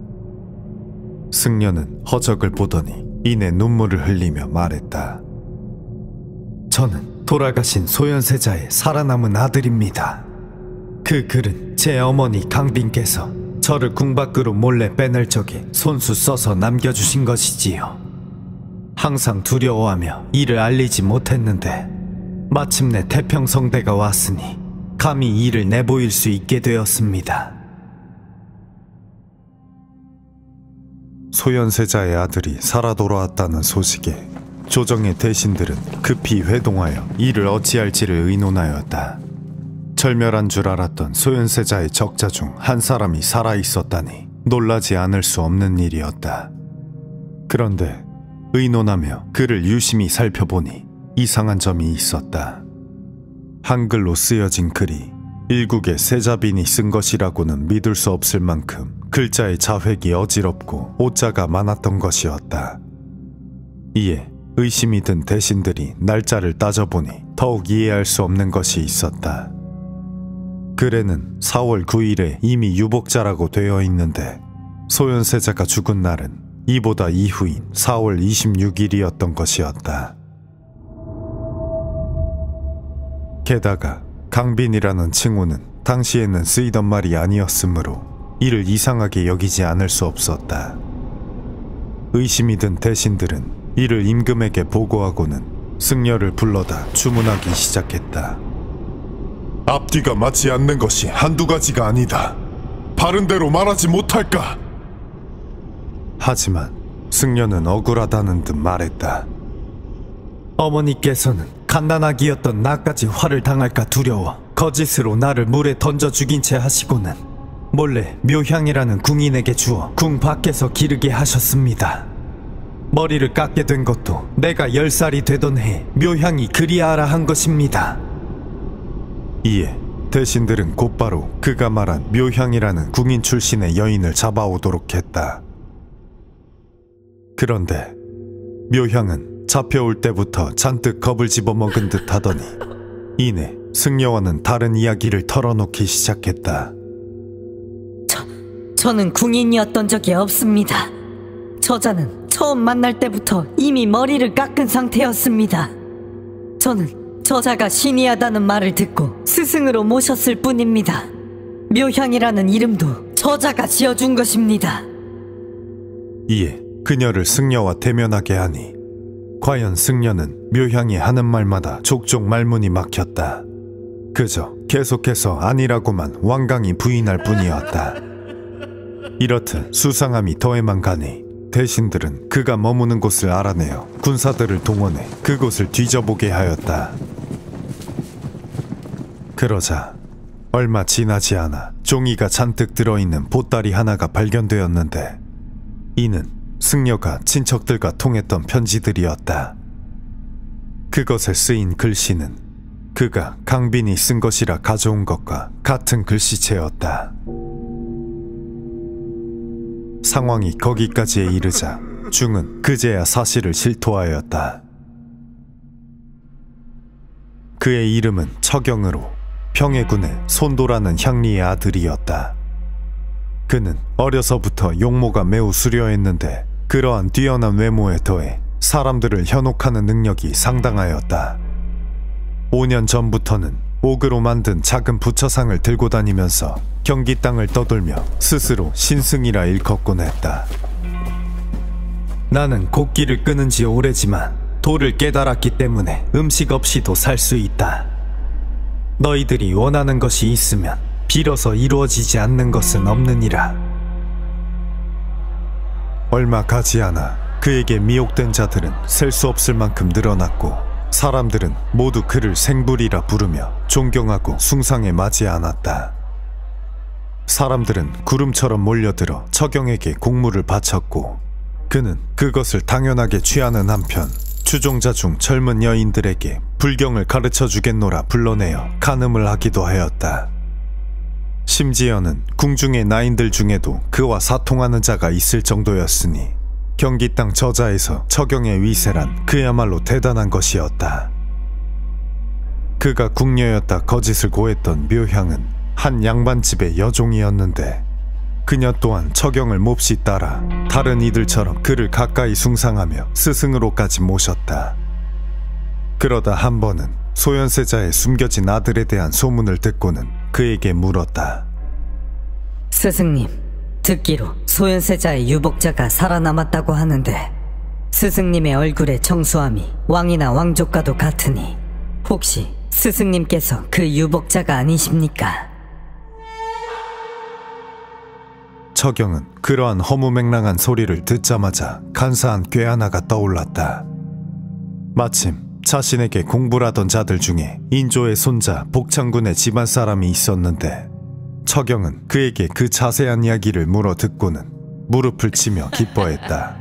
승려는 허적을 보더니 이내 눈물을 흘리며 말했다. 저는 돌아가신 소현세자의 살아남은 아들입니다. 그 글은 제 어머니 강빈께서 저를 궁 밖으로 몰래 빼낼 적에 손수 써서 남겨주신 것이지요. 항상 두려워하며 이를 알리지 못했는데 마침내 태평성대가 왔으니 감히 이를 내보일 수 있게 되었습니다. 소현세자의 아들이 살아 돌아왔다는 소식에 조정의 대신들은 급히 회동하여 이를 어찌할지를 의논하였다. 절멸한 줄 알았던 소현세자의 적자 중 한 사람이 살아있었다니 놀라지 않을 수 없는 일이었다. 그런데 의논하며 그를 유심히 살펴보니 이상한 점이 있었다. 한글로 쓰여진 글이 일국의 세자빈이 쓴 것이라고는 믿을 수 없을 만큼 글자의 자획이 어지럽고 오자가 많았던 것이었다. 이에 의심이 든 대신들이 날짜를 따져보니 더욱 이해할 수 없는 것이 있었다. 글에는 사월 구일에 이미 유복자라고 되어 있는데 소현세자가 죽은 날은 이보다 이후인 사월 이십육일이었던 것이었다. 게다가 강빈이라는 칭호는 당시에는 쓰이던 말이 아니었으므로 이를 이상하게 여기지 않을 수 없었다. 의심이 든 대신들은 이를 임금에게 보고하고는 승려를 불러다 주문하기 시작했다. 앞뒤가 맞지 않는 것이 한두 가지가 아니다. 바른 대로 말하지 못할까? 하지만 승려는 억울하다는 듯 말했다. 어머니께서는 갓난아기였던 나까지 화를 당할까 두려워 거짓으로 나를 물에 던져 죽인 채 하시고는 몰래 묘향이라는 궁인에게 주어 궁 밖에서 기르게 하셨습니다. 머리를 깎게 된 것도 내가 열 살이 되던 해 묘향이 그리하라 한 것입니다. 이에 대신들은 곧바로 그가 말한 묘향이라는 궁인 출신의 여인을 잡아오도록 했다. 그런데 묘향은 잡혀올 때부터 잔뜩 겁을 집어먹은 듯 하더니 이내 승려와는 다른 이야기를 털어놓기 시작했다. 저, 저는 궁인이었던 적이 없습니다. 저자는 처음 만날 때부터 이미 머리를 깎은 상태였습니다. 저는 저자가 신이하다는 말을 듣고 스승으로 모셨을 뿐입니다. 묘향이라는 이름도 저자가 지어준 것입니다. 이에 그녀를 승려와 대면하게 하니 과연 승려는 묘향이 하는 말마다 족족 말문이 막혔다. 그저 계속해서 아니라고만 완강히 부인할 뿐이었다. 이렇듯 수상함이 더해만 가니 대신들은 그가 머무는 곳을 알아내어 군사들을 동원해 그곳을 뒤져보게 하였다. 그러자 얼마 지나지 않아 종이가 잔뜩 들어있는 보따리 하나가 발견되었는데 이는 승려가 친척들과 통했던 편지들이었다. 그것에 쓰인 글씨는 그가 강빈이 쓴 것이라 가져온 것과 같은 글씨체였다. 상황이 거기까지에 이르자 중은 그제야 사실을 실토하였다. 그의 이름은 처경으로 평해군의 손도라는 향리의 아들이었다. 그는 어려서부터 용모가 매우 수려했는데 그러한 뛰어난 외모에 더해 사람들을 현혹하는 능력이 상당하였다. 오 년 전부터는 옥으로 만든 작은 부처상을 들고 다니면서 경기 땅을 떠돌며 스스로 신승이라 일컫곤 했다. 나는 곡기를 끊은 지 오래지만 도를 깨달았기 때문에 음식 없이도 살 수 있다. 너희들이 원하는 것이 있으면 빌어서 이루어지지 않는 것은 없느니라. 얼마 가지 않아 그에게 미혹된 자들은 셀 수 없을 만큼 늘어났고 사람들은 모두 그를 생불이라 부르며 존경하고 숭상에 맞이 않았다. 사람들은 구름처럼 몰려들어 처경에게 공물을 바쳤고 그는 그것을 당연하게 취하는 한편 추종자 중 젊은 여인들에게 불경을 가르쳐 주겠노라 불러내어 간음을 하기도 하였다. 심지어는 궁중의 나인들 중에도 그와 사통하는 자가 있을 정도였으니 경기 땅 저자에서 처경의 위세란 그야말로 대단한 것이었다. 그가 궁녀였다 거짓을 고했던 묘향은 한 양반집의 여종이었는데 그녀 또한 처경을 몹시 따라 다른 이들처럼 그를 가까이 숭상하며 스승으로까지 모셨다. 그러다 한 번은 소현세자의 숨겨진 아들에 대한 소문을 듣고는 그에게 물었다. 스승님, 듣기로 소현세자의 유복자가 살아남았다고 하는데 스승님의 얼굴의 청수함이 왕이나 왕족과도 같으니 혹시 스승님께서 그 유복자가 아니십니까? 처경은 그러한 허무맹랑한 소리를 듣자마자 간사한 꾀 하나가 떠올랐다. 마침 자신에게 공부하던 자들 중에 인조의 손자 복창군의 집안 사람이 있었는데 처경은 그에게 그 자세한 이야기를 물어 듣고는 무릎을 치며 기뻐했다.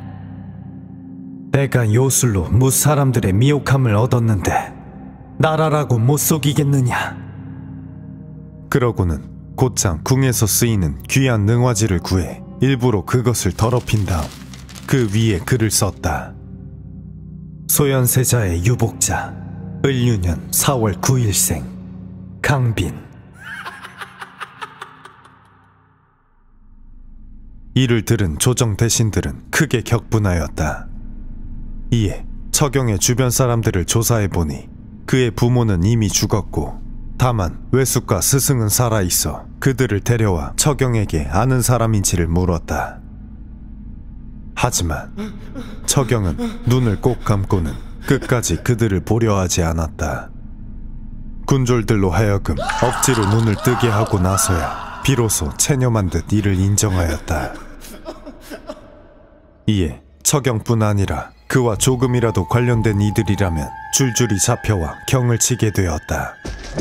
내가 요술로 무사람들의 미혹함을 얻었는데 나라라고 못 속이겠느냐. 그러고는 곧장 궁에서 쓰이는 귀한 능화지를 구해 일부러 그것을 더럽힌 다음 그 위에 글을 썼다. 소현세자의 유복자, 을유년 사월 구일생 강빈. 이를 들은 조정 대신들은 크게 격분하였다. 이에 처경의 주변 사람들을 조사해보니 그의 부모는 이미 죽었고 다만 외숙과 스승은 살아있어 그들을 데려와 처경에게 아는 사람인지를 물었다. 하지만 처경은 눈을 꼭 감고는 끝까지 그들을 보려 하지 않았다. 군졸들로 하여금 억지로 눈을 뜨게 하고 나서야 비로소 체념한 듯 이를 인정하였다. 이에 처경뿐 아니라 그와 조금이라도 관련된 이들이라면 줄줄이 잡혀와 경을 치게 되었다.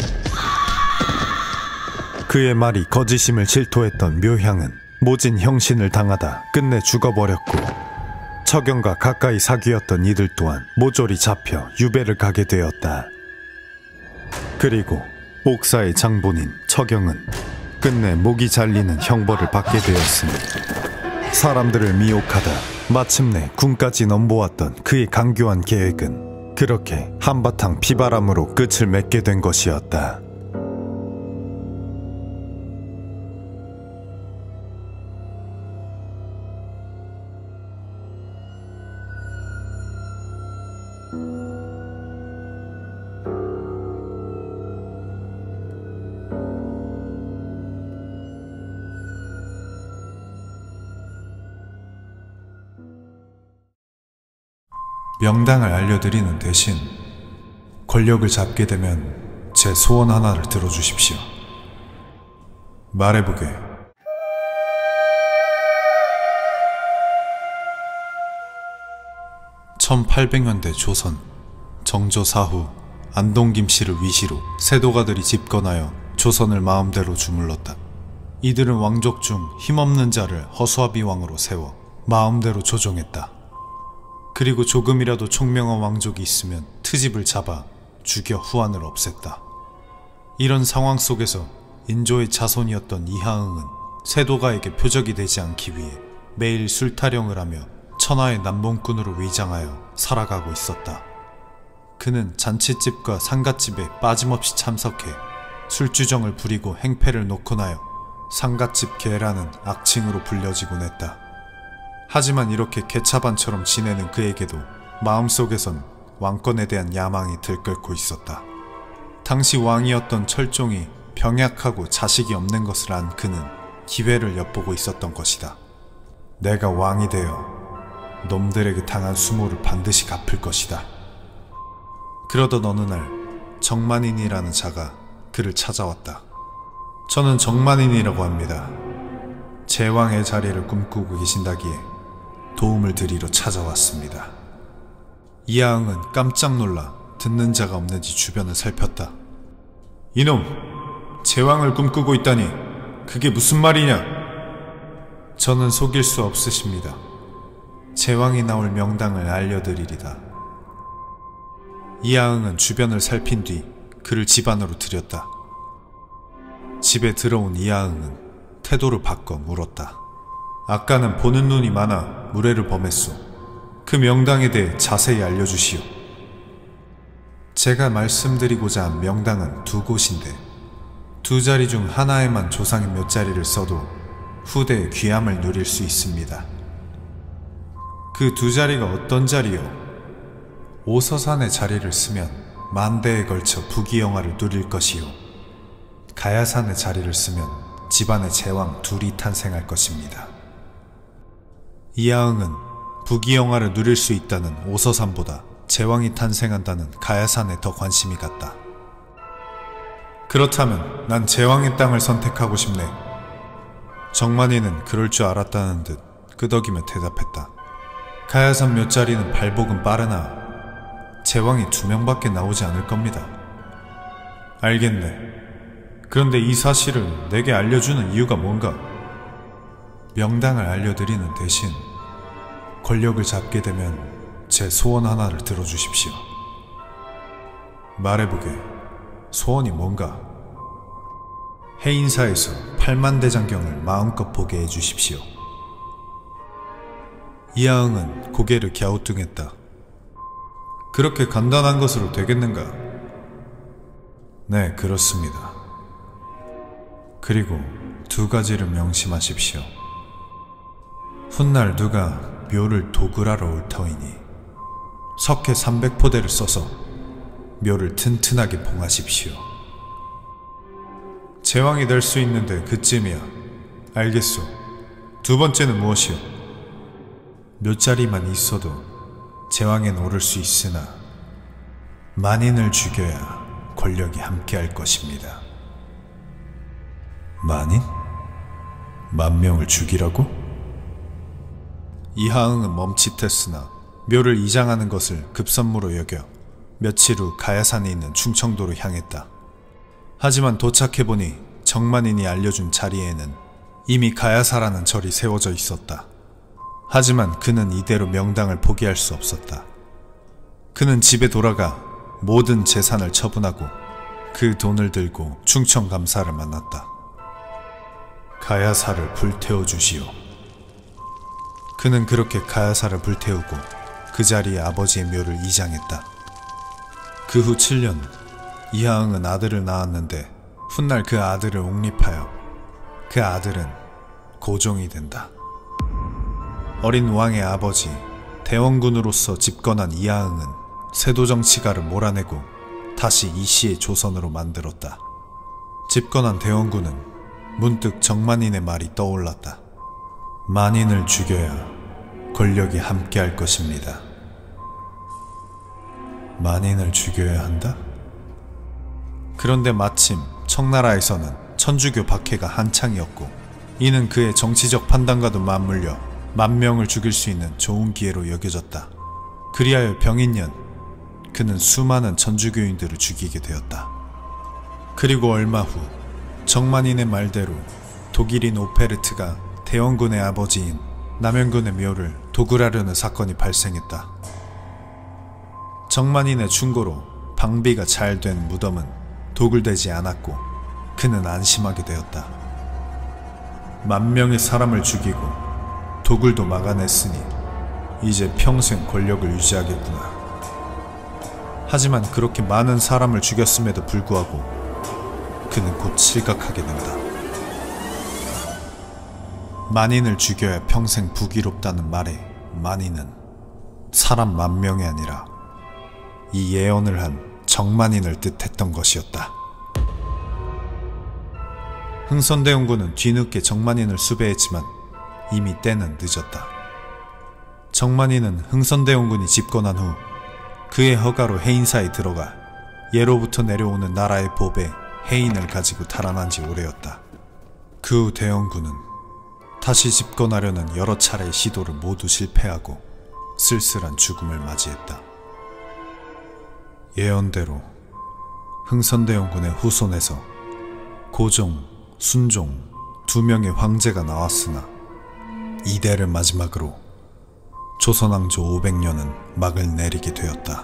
그의 말이 거짓임을 실토했던 묘향은 모진 형신을 당하다 끝내 죽어버렸고 처경과 가까이 사귀었던 이들 또한 모조리 잡혀 유배를 가게 되었다. 그리고 옥사의 장본인 처경은 끝내 목이 잘리는 형벌을 받게 되었으니 사람들을 미혹하다 마침내 군까지 넘보았던 그의 강교한 계획은 그렇게 한바탕 피바람으로 끝을 맺게 된 것이었다. 명당을 알려드리는 대신 권력을 잡게 되면 제 소원 하나를 들어주십시오. 말해보게. 천팔백 년대 조선 정조 사후 안동 김씨를 위시로 세도가들이 집권하여 조선을 마음대로 주물렀다. 이들은 왕족 중 힘없는 자를 허수아비 왕으로 세워 마음대로 조종했다. 그리고 조금이라도 총명한 왕족이 있으면 트집을 잡아 죽여 후한을 없앴다. 이런 상황 속에서 인조의 자손이었던 이하응은 세도가에게 표적이 되지 않기 위해 매일 술 타령을 하며 천하의 남봉꾼으로 위장하여 살아가고 있었다. 그는 잔치집과 상갓집에 빠짐없이 참석해 술주정을 부리고 행패를 놓곤 하여 상갓집 개라는 악칭으로 불려지곤 했다. 하지만 이렇게 개차반처럼 지내는 그에게도 마음속에선 왕권에 대한 야망이 들끓고 있었다. 당시 왕이었던 철종이 병약하고 자식이 없는 것을 안 그는 기회를 엿보고 있었던 것이다. 내가 왕이 되어 놈들에게 당한 수모를 반드시 갚을 것이다. 그러던 어느 날 정만인이라는 자가 그를 찾아왔다. 저는 정만인이라고 합니다. 제왕의 자리를 꿈꾸고 계신다기에 도움을 드리러 찾아왔습니다. 이하응은 깜짝 놀라 듣는 자가 없는지 주변을 살폈다. 이놈! 제왕을 꿈꾸고 있다니 그게 무슨 말이냐? 저는 속일 수 없으십니다. 제왕이 나올 명당을 알려드리리다. 이하응은 주변을 살핀 뒤 그를 집 안으로 들였다. 집에 들어온 이하응은 태도를 바꿔 물었다. 아까는 보는 눈이 많아 무례를 범했소. 그 명당에 대해 자세히 알려주시오. 제가 말씀드리고자 한 명당은 두 곳인데 두 자리 중 하나에만 조상의 몇 자리를 써도 후대의 귀함을 누릴 수 있습니다. 그 두 자리가 어떤 자리요? 오서산의 자리를 쓰면 만대에 걸쳐 부귀영화를 누릴 것이요, 가야산의 자리를 쓰면 집안의 제왕 둘이 탄생할 것입니다. 이하응은 부귀영화를 누릴 수 있다는 오서산보다 제왕이 탄생한다는 가야산에 더 관심이 갔다. 그렇다면 난 제왕의 땅을 선택하고 싶네. 정만이는 그럴 줄 알았다는 듯 끄덕이며 대답했다. 가야산 몇 자리는 발복은 빠르나 제왕이 두 명밖에 나오지 않을 겁니다. 알겠네. 그런데 이 사실을 내게 알려주는 이유가 뭔가? 명당을 알려드리는 대신 권력을 잡게 되면 제 소원 하나를 들어주십시오. 말해보게. 소원이 뭔가? 해인사에서 팔만 대장경을 마음껏 보게 해주십시오. 이하응은 고개를 갸우뚱했다. 그렇게 간단한 것으로 되겠는가? 네, 그렇습니다. 그리고 두 가지를 명심하십시오. 훗날 누가 묘를 도굴하러 올 터이니 석회 삼백 포대를 써서 묘를 튼튼하게 봉하십시오. 제왕이 될 수 있는데 그쯤이야. 알겠소. 두 번째는 무엇이오? 몇 자리만 있어도 제왕엔 오를 수 있으나 만인을 죽여야 권력이 함께할 것입니다. 만인? 만 명을 죽이라고? 이하응은 멈칫했으나 묘를 이장하는 것을 급선무로 여겨 며칠 후 가야산에 있는 충청도로 향했다. 하지만 도착해보니 정만인이 알려준 자리에는 이미 가야사라는 절이 세워져 있었다. 하지만 그는 이대로 명당을 포기할 수 없었다. 그는 집에 돌아가 모든 재산을 처분하고 그 돈을 들고 충청감사를 만났다. 가야사를 불태워 주시오. 그는 그렇게 가야사를 불태우고 그 자리에 아버지의 묘를 이장했다. 그 후 칠 년, 이하응은 아들을 낳았는데 훗날 그 아들을 옹립하여 그 아들은 고종이 된다. 어린 왕의 아버지 대원군으로서 집권한 이하응은 세도정치가를 몰아내고 다시 이시의 조선으로 만들었다. 집권한 대원군은 문득 정만인의 말이 떠올랐다. 만인을 죽여야 권력이 함께할 것입니다. 만인을 죽여야 한다? 그런데 마침 청나라에서는 천주교 박해가 한창이었고 이는 그의 정치적 판단과도 맞물려 만 명을 죽일 수 있는 좋은 기회로 여겨졌다. 그리하여 병인년 그는 수많은 천주교인들을 죽이게 되었다. 그리고 얼마 후 정만인의 말대로 독일인 오페르트가 대원군의 아버지인 남현군의 묘를 도굴하려는 사건이 발생했다. 정만인의 충고로 방비가 잘 된 무덤은 도굴되지 않았고 그는 안심하게 되었다. 만 명의 사람을 죽이고 도굴도 막아냈으니 이제 평생 권력을 유지하겠구나. 하지만 그렇게 많은 사람을 죽였음에도 불구하고 그는 곧 실각하게 된다. 만인을 죽여야 평생 부귀롭다는 말에 만인은 사람 만 명이 아니라 이 예언을 한 정만인을 뜻했던 것이었다. 흥선대원군은 뒤늦게 정만인을 수배했지만 이미 때는 늦었다. 정만인은 흥선대원군이 집권한 후 그의 허가로 해인사에 들어가 예로부터 내려오는 나라의 법에 해인을 가지고 달아난 지 오래였다. 그 후 대원군은 다시 집권하려는 여러 차례의 시도를 모두 실패하고 쓸쓸한 죽음을 맞이했다. 예언대로 흥선대원군의 후손에서 고종, 순종 두 명의 황제가 나왔으나 이 대를 마지막으로 조선왕조 오백 년은 막을 내리게 되었다.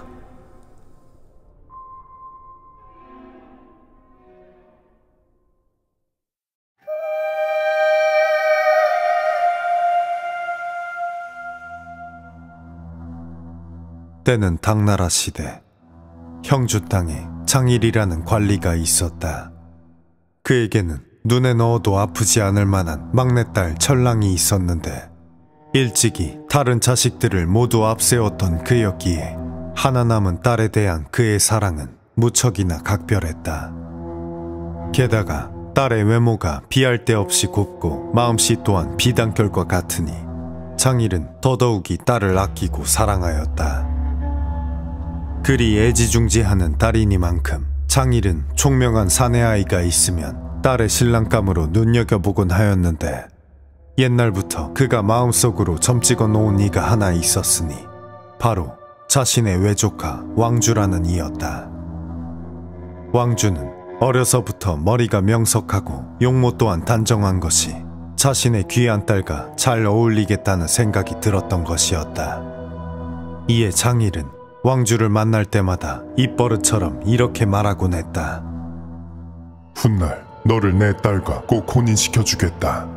때는 당나라 시대, 형주 땅에 장일이라는 관리가 있었다. 그에게는 눈에 넣어도 아프지 않을 만한 막내딸 철랑이 있었는데 일찍이 다른 자식들을 모두 앞세웠던 그였기에 하나 남은 딸에 대한 그의 사랑은 무척이나 각별했다. 게다가 딸의 외모가 비할 데 없이 곱고 마음씨 또한 비단결과 같으니 장일은 더더욱이 딸을 아끼고 사랑하였다. 그리 애지중지하는 딸이니만큼 장일은 총명한 사내아이가 있으면 딸의 신랑감으로 눈여겨보곤 하였는데, 옛날부터 그가 마음속으로 점찍어 놓은 이가 하나 있었으니 바로 자신의 외조카 왕주라는 이였다. 왕주는 어려서부터 머리가 명석하고 용모 또한 단정한 것이 자신의 귀한 딸과 잘 어울리겠다는 생각이 들었던 것이었다. 이에 장일은 왕주를 만날 때마다 입버릇처럼 이렇게 말하곤 했다. 훗날 너를 내 딸과 꼭 혼인시켜주겠다.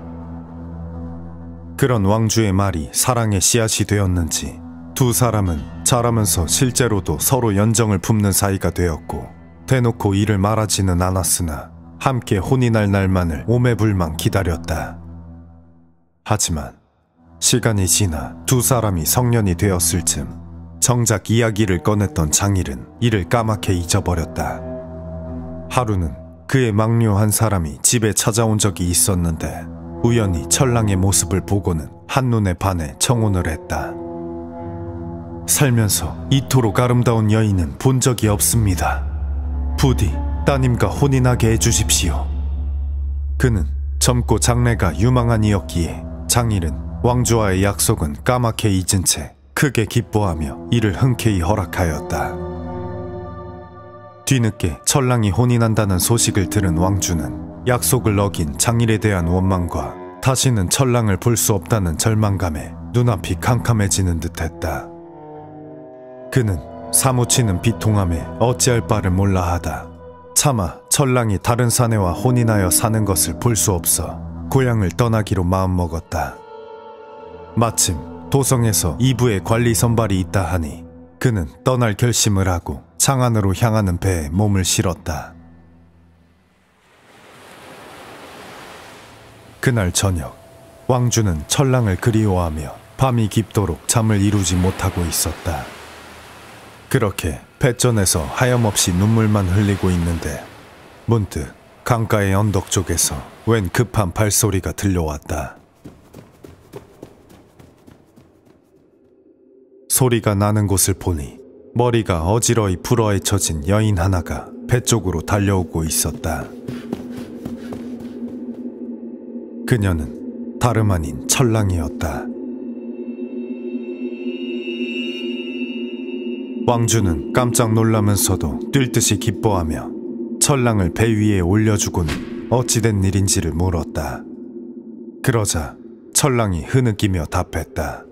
그런 왕주의 말이 사랑의 씨앗이 되었는지 두 사람은 자라면서 실제로도 서로 연정을 품는 사이가 되었고, 대놓고 이를 말하지는 않았으나 함께 혼인할 날만을 오매불망 기다렸다. 하지만 시간이 지나 두 사람이 성년이 되었을 즈음 정작 이야기를 꺼냈던 장일은 이를 까맣게 잊어버렸다. 하루는 그의 막류 한 사람이 집에 찾아온 적이 있었는데 우연히 천랑의 모습을 보고는 한눈에 반해 청혼을 했다. 살면서 이토록 아름다운 여인은 본 적이 없습니다. 부디 따님과 혼인하게 해주십시오. 그는 젊고 장래가 유망한 이였기에 장일은 왕주와의 약속은 까맣게 잊은 채 크게 기뻐하며 이를 흔쾌히 허락하였다. 뒤늦게 천랑이 혼인한다는 소식을 들은 왕주는 약속을 어긴 장일에 대한 원망과 다시는 천랑을 볼 수 없다는 절망감에 눈앞이 캄캄해지는 듯했다. 그는 사무치는 비통함에 어찌할 바를 몰라 하다 차마 천랑이 다른 사내와 혼인하여 사는 것을 볼 수 없어 고향을 떠나기로 마음먹었다. 마침 도성에서 이부의 관리 선발이 있다 하니 그는 떠날 결심을 하고 장안으로 향하는 배에 몸을 실었다. 그날 저녁, 왕주는 천랑을 그리워하며 밤이 깊도록 잠을 이루지 못하고 있었다. 그렇게 뱃전에서 하염없이 눈물만 흘리고 있는데 문득 강가의 언덕 쪽에서 웬 급한 발소리가 들려왔다. 소리가 나는 곳을 보니 머리가 어지러이 불어헤쳐진 여인 하나가 배 쪽으로 달려오고 있었다. 그녀는 다름 아닌 천랑이었다. 왕주는 깜짝 놀라면서도 뛸 듯이 기뻐하며 천랑을 배 위에 올려주고는 어찌된 일인지를 물었다. 그러자 천랑이 흐느끼며 답했다.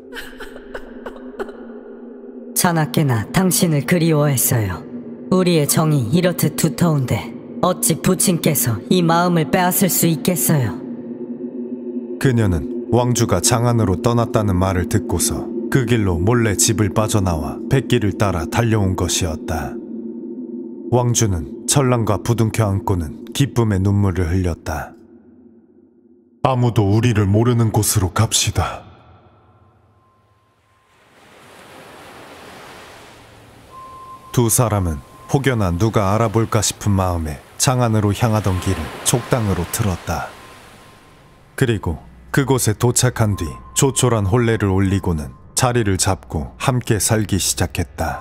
자나깨나 당신을 그리워했어요. 우리의 정이 이렇듯 두터운데 어찌 부친께서 이 마음을 빼앗을 수 있겠어요. 그녀는 왕주가 장안으로 떠났다는 말을 듣고서 그 길로 몰래 집을 빠져나와 뱃길을 따라 달려온 것이었다. 왕주는 천랑과 부둥켜 안고는 기쁨의 눈물을 흘렸다. 아무도 우리를 모르는 곳으로 갑시다. 두 사람은 혹여나 누가 알아볼까 싶은 마음에 장안으로 향하던 길을 족당으로 틀었다. 그리고 그곳에 도착한 뒤 조촐한 혼례를 올리고는 자리를 잡고 함께 살기 시작했다.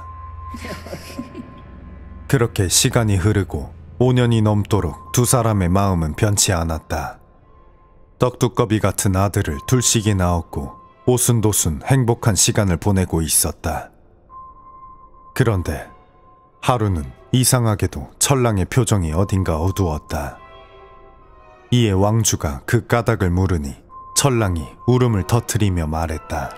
그렇게 시간이 흐르고 오 년이 넘도록 두 사람의 마음은 변치 않았다. 떡두꺼비 같은 아들을 둘씩이 낳았고 오순도순 행복한 시간을 보내고 있었다. 그런데 하루는 이상하게도 천랑의 표정이 어딘가 어두웠다. 이에 왕주가 그 까닭을 물으니 천랑이 울음을 터뜨리며 말했다.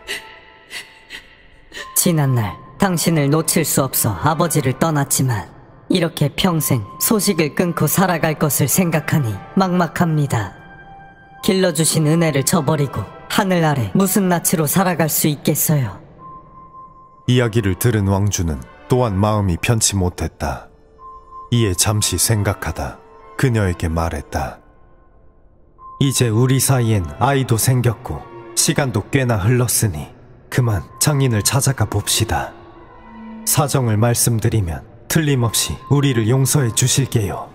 지난날 당신을 놓칠 수 없어 아버지를 떠났지만 이렇게 평생 소식을 끊고 살아갈 것을 생각하니 막막합니다. 길러주신 은혜를 저버리고 하늘 아래 무슨 낯으로 살아갈 수 있겠어요. 이야기를 들은 왕주는 또한 마음이 편치 못했다. 이에 잠시 생각하다 그녀에게 말했다. 이제 우리 사이엔 아이도 생겼고 시간도 꽤나 흘렀으니 그만 장인을 찾아가 봅시다. 사정을 말씀드리면 틀림없이 우리를 용서해 주실게요.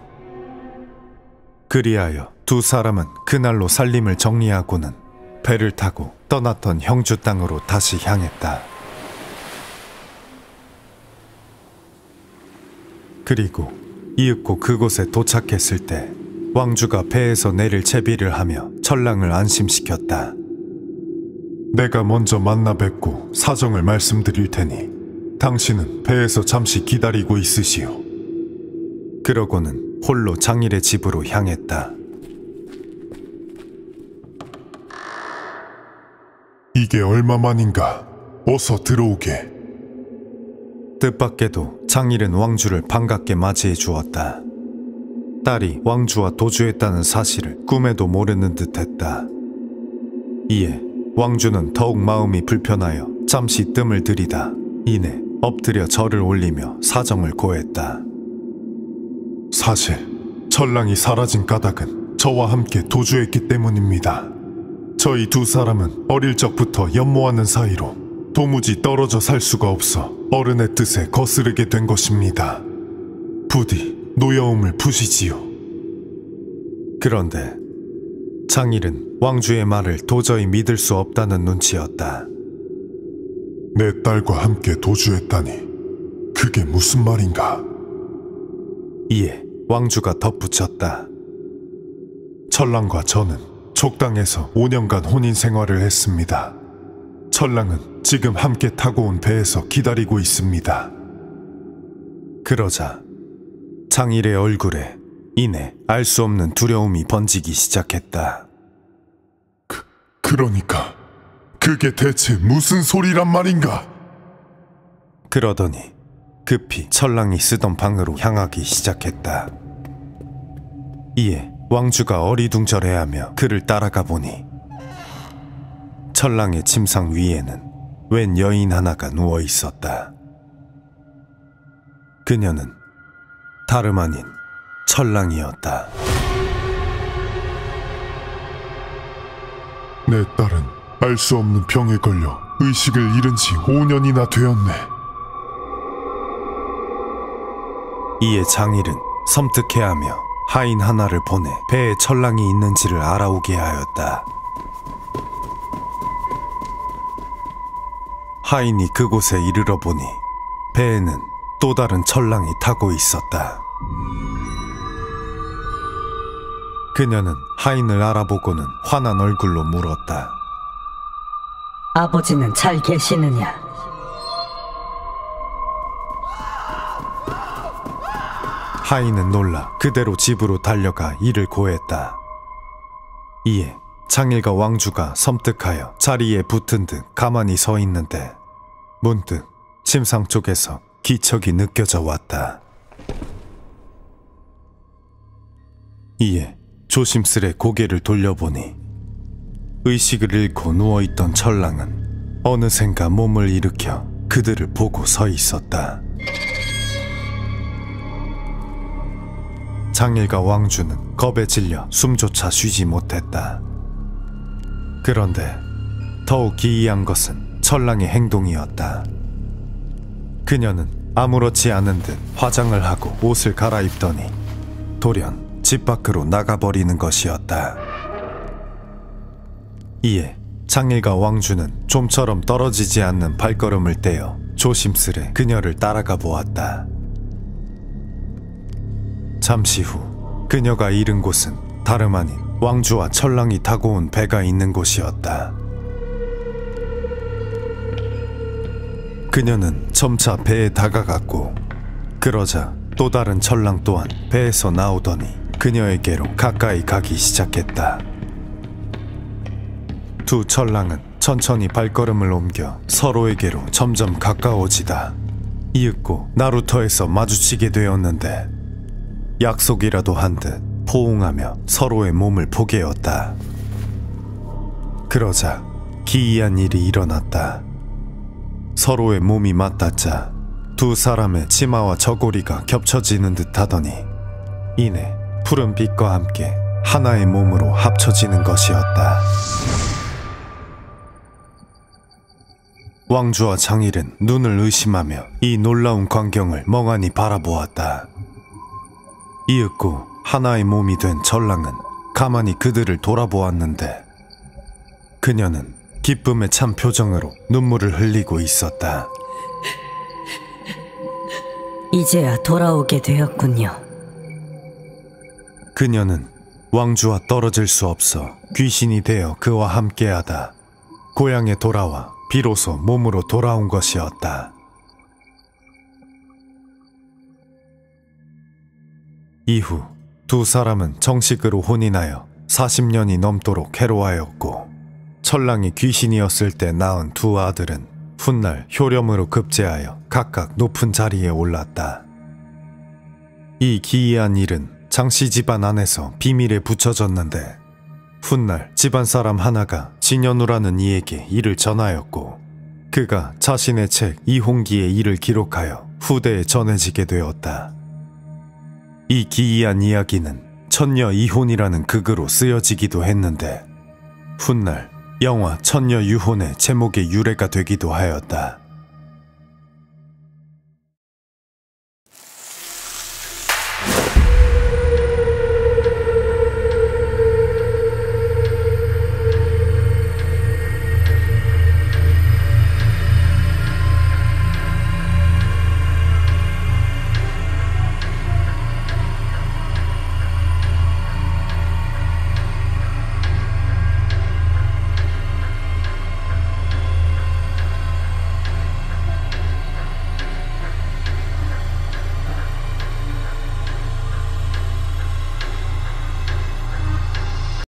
그리하여 두 사람은 그날로 살림을 정리하고는 배를 타고 떠났던 형주 땅으로 다시 향했다. 그리고 이윽고 그곳에 도착했을 때 왕주가 배에서 내릴 채비를 하며 천랑을 안심시켰다. 내가 먼저 만나 뵙고 사정을 말씀드릴 테니 당신은 배에서 잠시 기다리고 있으시오. 그러고는 홀로 장일의 집으로 향했다. 이게 얼마만인가? 어서 들어오게. 뜻밖에도 장일은 왕주를 반갑게 맞이해 주었다. 딸이 왕주와 도주했다는 사실을 꿈에도 모르는 듯했다. 이에 왕주는 더욱 마음이 불편하여 잠시 뜸을 들이다 이내 엎드려 절을 올리며 사정을 고했다. 사실 천랑이 사라진 까닭은 저와 함께 도주했기 때문입니다. 저희 두 사람은 어릴 적부터 연모하는 사이로 도무지 떨어져 살 수가 없어 어른의 뜻에 거스르게 된 것입니다. 부디 노여움을 푸시지요. 그런데 장일은 왕주의 말을 도저히 믿을 수 없다는 눈치였다. 내 딸과 함께 도주했다니 그게 무슨 말인가? 이에 왕주가 덧붙였다. 천랑과 저는 촉당에서 오 년간 혼인 생활을 했습니다. 천랑은 지금 함께 타고 온 배에서 기다리고 있습니다. 그러자 장일의 얼굴에 이내 알 수 없는 두려움이 번지기 시작했다. 그, 그러니까 그게 대체 무슨 소리란 말인가? 그러더니 급히 천랑이 쓰던 방으로 향하기 시작했다. 이에 왕주가 어리둥절해하며 그를 따라가 보니 천랑의 침상 위에는 웬 여인 하나가 누워 있었다. 그녀는 다름 아닌 천랑이었다. 내 딸은 알 수 없는 병에 걸려 의식을 잃은 지 오 년이나 되었네. 이에 장일은 섬뜩해하며 하인 하나를 보내 배에 천랑이 있는지를 알아오게 하였다. 하인이 그곳에 이르러 보니 배에는 또 다른 천랑이 타고 있었다. 그녀는 하인을 알아보고는 화난 얼굴로 물었다. 아버지는 잘 계시느냐? 하인은 놀라 그대로 집으로 달려가 이를 고했다. 이에 장일과 왕주가 섬뜩하여 자리에 붙은 듯 가만히 서 있는데 문득 침상 쪽에서 기척이 느껴져 왔다. 이에 조심스레 고개를 돌려보니 의식을 잃고 누워있던 천랑은 어느샌가 몸을 일으켜 그들을 보고 서 있었다. 장일과 왕주는 겁에 질려 숨조차 쉬지 못했다. 그런데 더욱 기이한 것은 천랑의 행동이었다. 그녀는 아무렇지 않은 듯 화장을 하고 옷을 갈아입더니 돌연 집 밖으로 나가버리는 것이었다. 이에 장일과 왕주는 좀처럼 떨어지지 않는 발걸음을 떼어 조심스레 그녀를 따라가 보았다. 잠시 후 그녀가 이른 곳은 다름 아닌 왕주와 천랑이 타고 온 배가 있는 곳이었다. 그녀는 점차 배에 다가갔고 그러자 또 다른 천랑 또한 배에서 나오더니 그녀에게로 가까이 가기 시작했다. 두 천랑은 천천히 발걸음을 옮겨 서로에게로 점점 가까워지다 이윽고 나루터에서 마주치게 되었는데 약속이라도 한 듯 포옹하며 서로의 몸을 포개었다. 그러자 기이한 일이 일어났다. 서로의 몸이 맞닿자 두 사람의 치마와 저고리가 겹쳐지는 듯 하더니 이내 푸른 빛과 함께 하나의 몸으로 합쳐지는 것이었다. 왕주와 장일은 눈을 의심하며 이 놀라운 광경을 멍하니 바라보았다. 이윽고 하나의 몸이 된 전랑은 가만히 그들을 돌아보았는데 그녀는 기쁨에 찬 표정으로 눈물을 흘리고 있었다. 이제야 돌아오게 되었군요. 그녀는 왕주와 떨어질 수 없어 귀신이 되어 그와 함께하다 고향에 돌아와 비로소 몸으로 돌아온 것이었다. 이후 두 사람은 정식으로 혼인하여 사십 년이 넘도록 해로하였고 천랑이 귀신이었을 때 낳은 두 아들은 훗날 효렴으로 급제하여 각각 높은 자리에 올랐다. 이 기이한 일은 장씨 집안 안에서 비밀에 붙여졌는데 훗날 집안 사람 하나가 진현우라는 이에게 이를 전하였고 그가 자신의 책 이홍기에 이를 기록하여 후대에 전해지게 되었다. 이 기이한 이야기는 천녀 이혼이라는 극으로 쓰여지기도 했는데 훗날 영화 천녀 유혼의 제목의 유래가 되기도 하였다.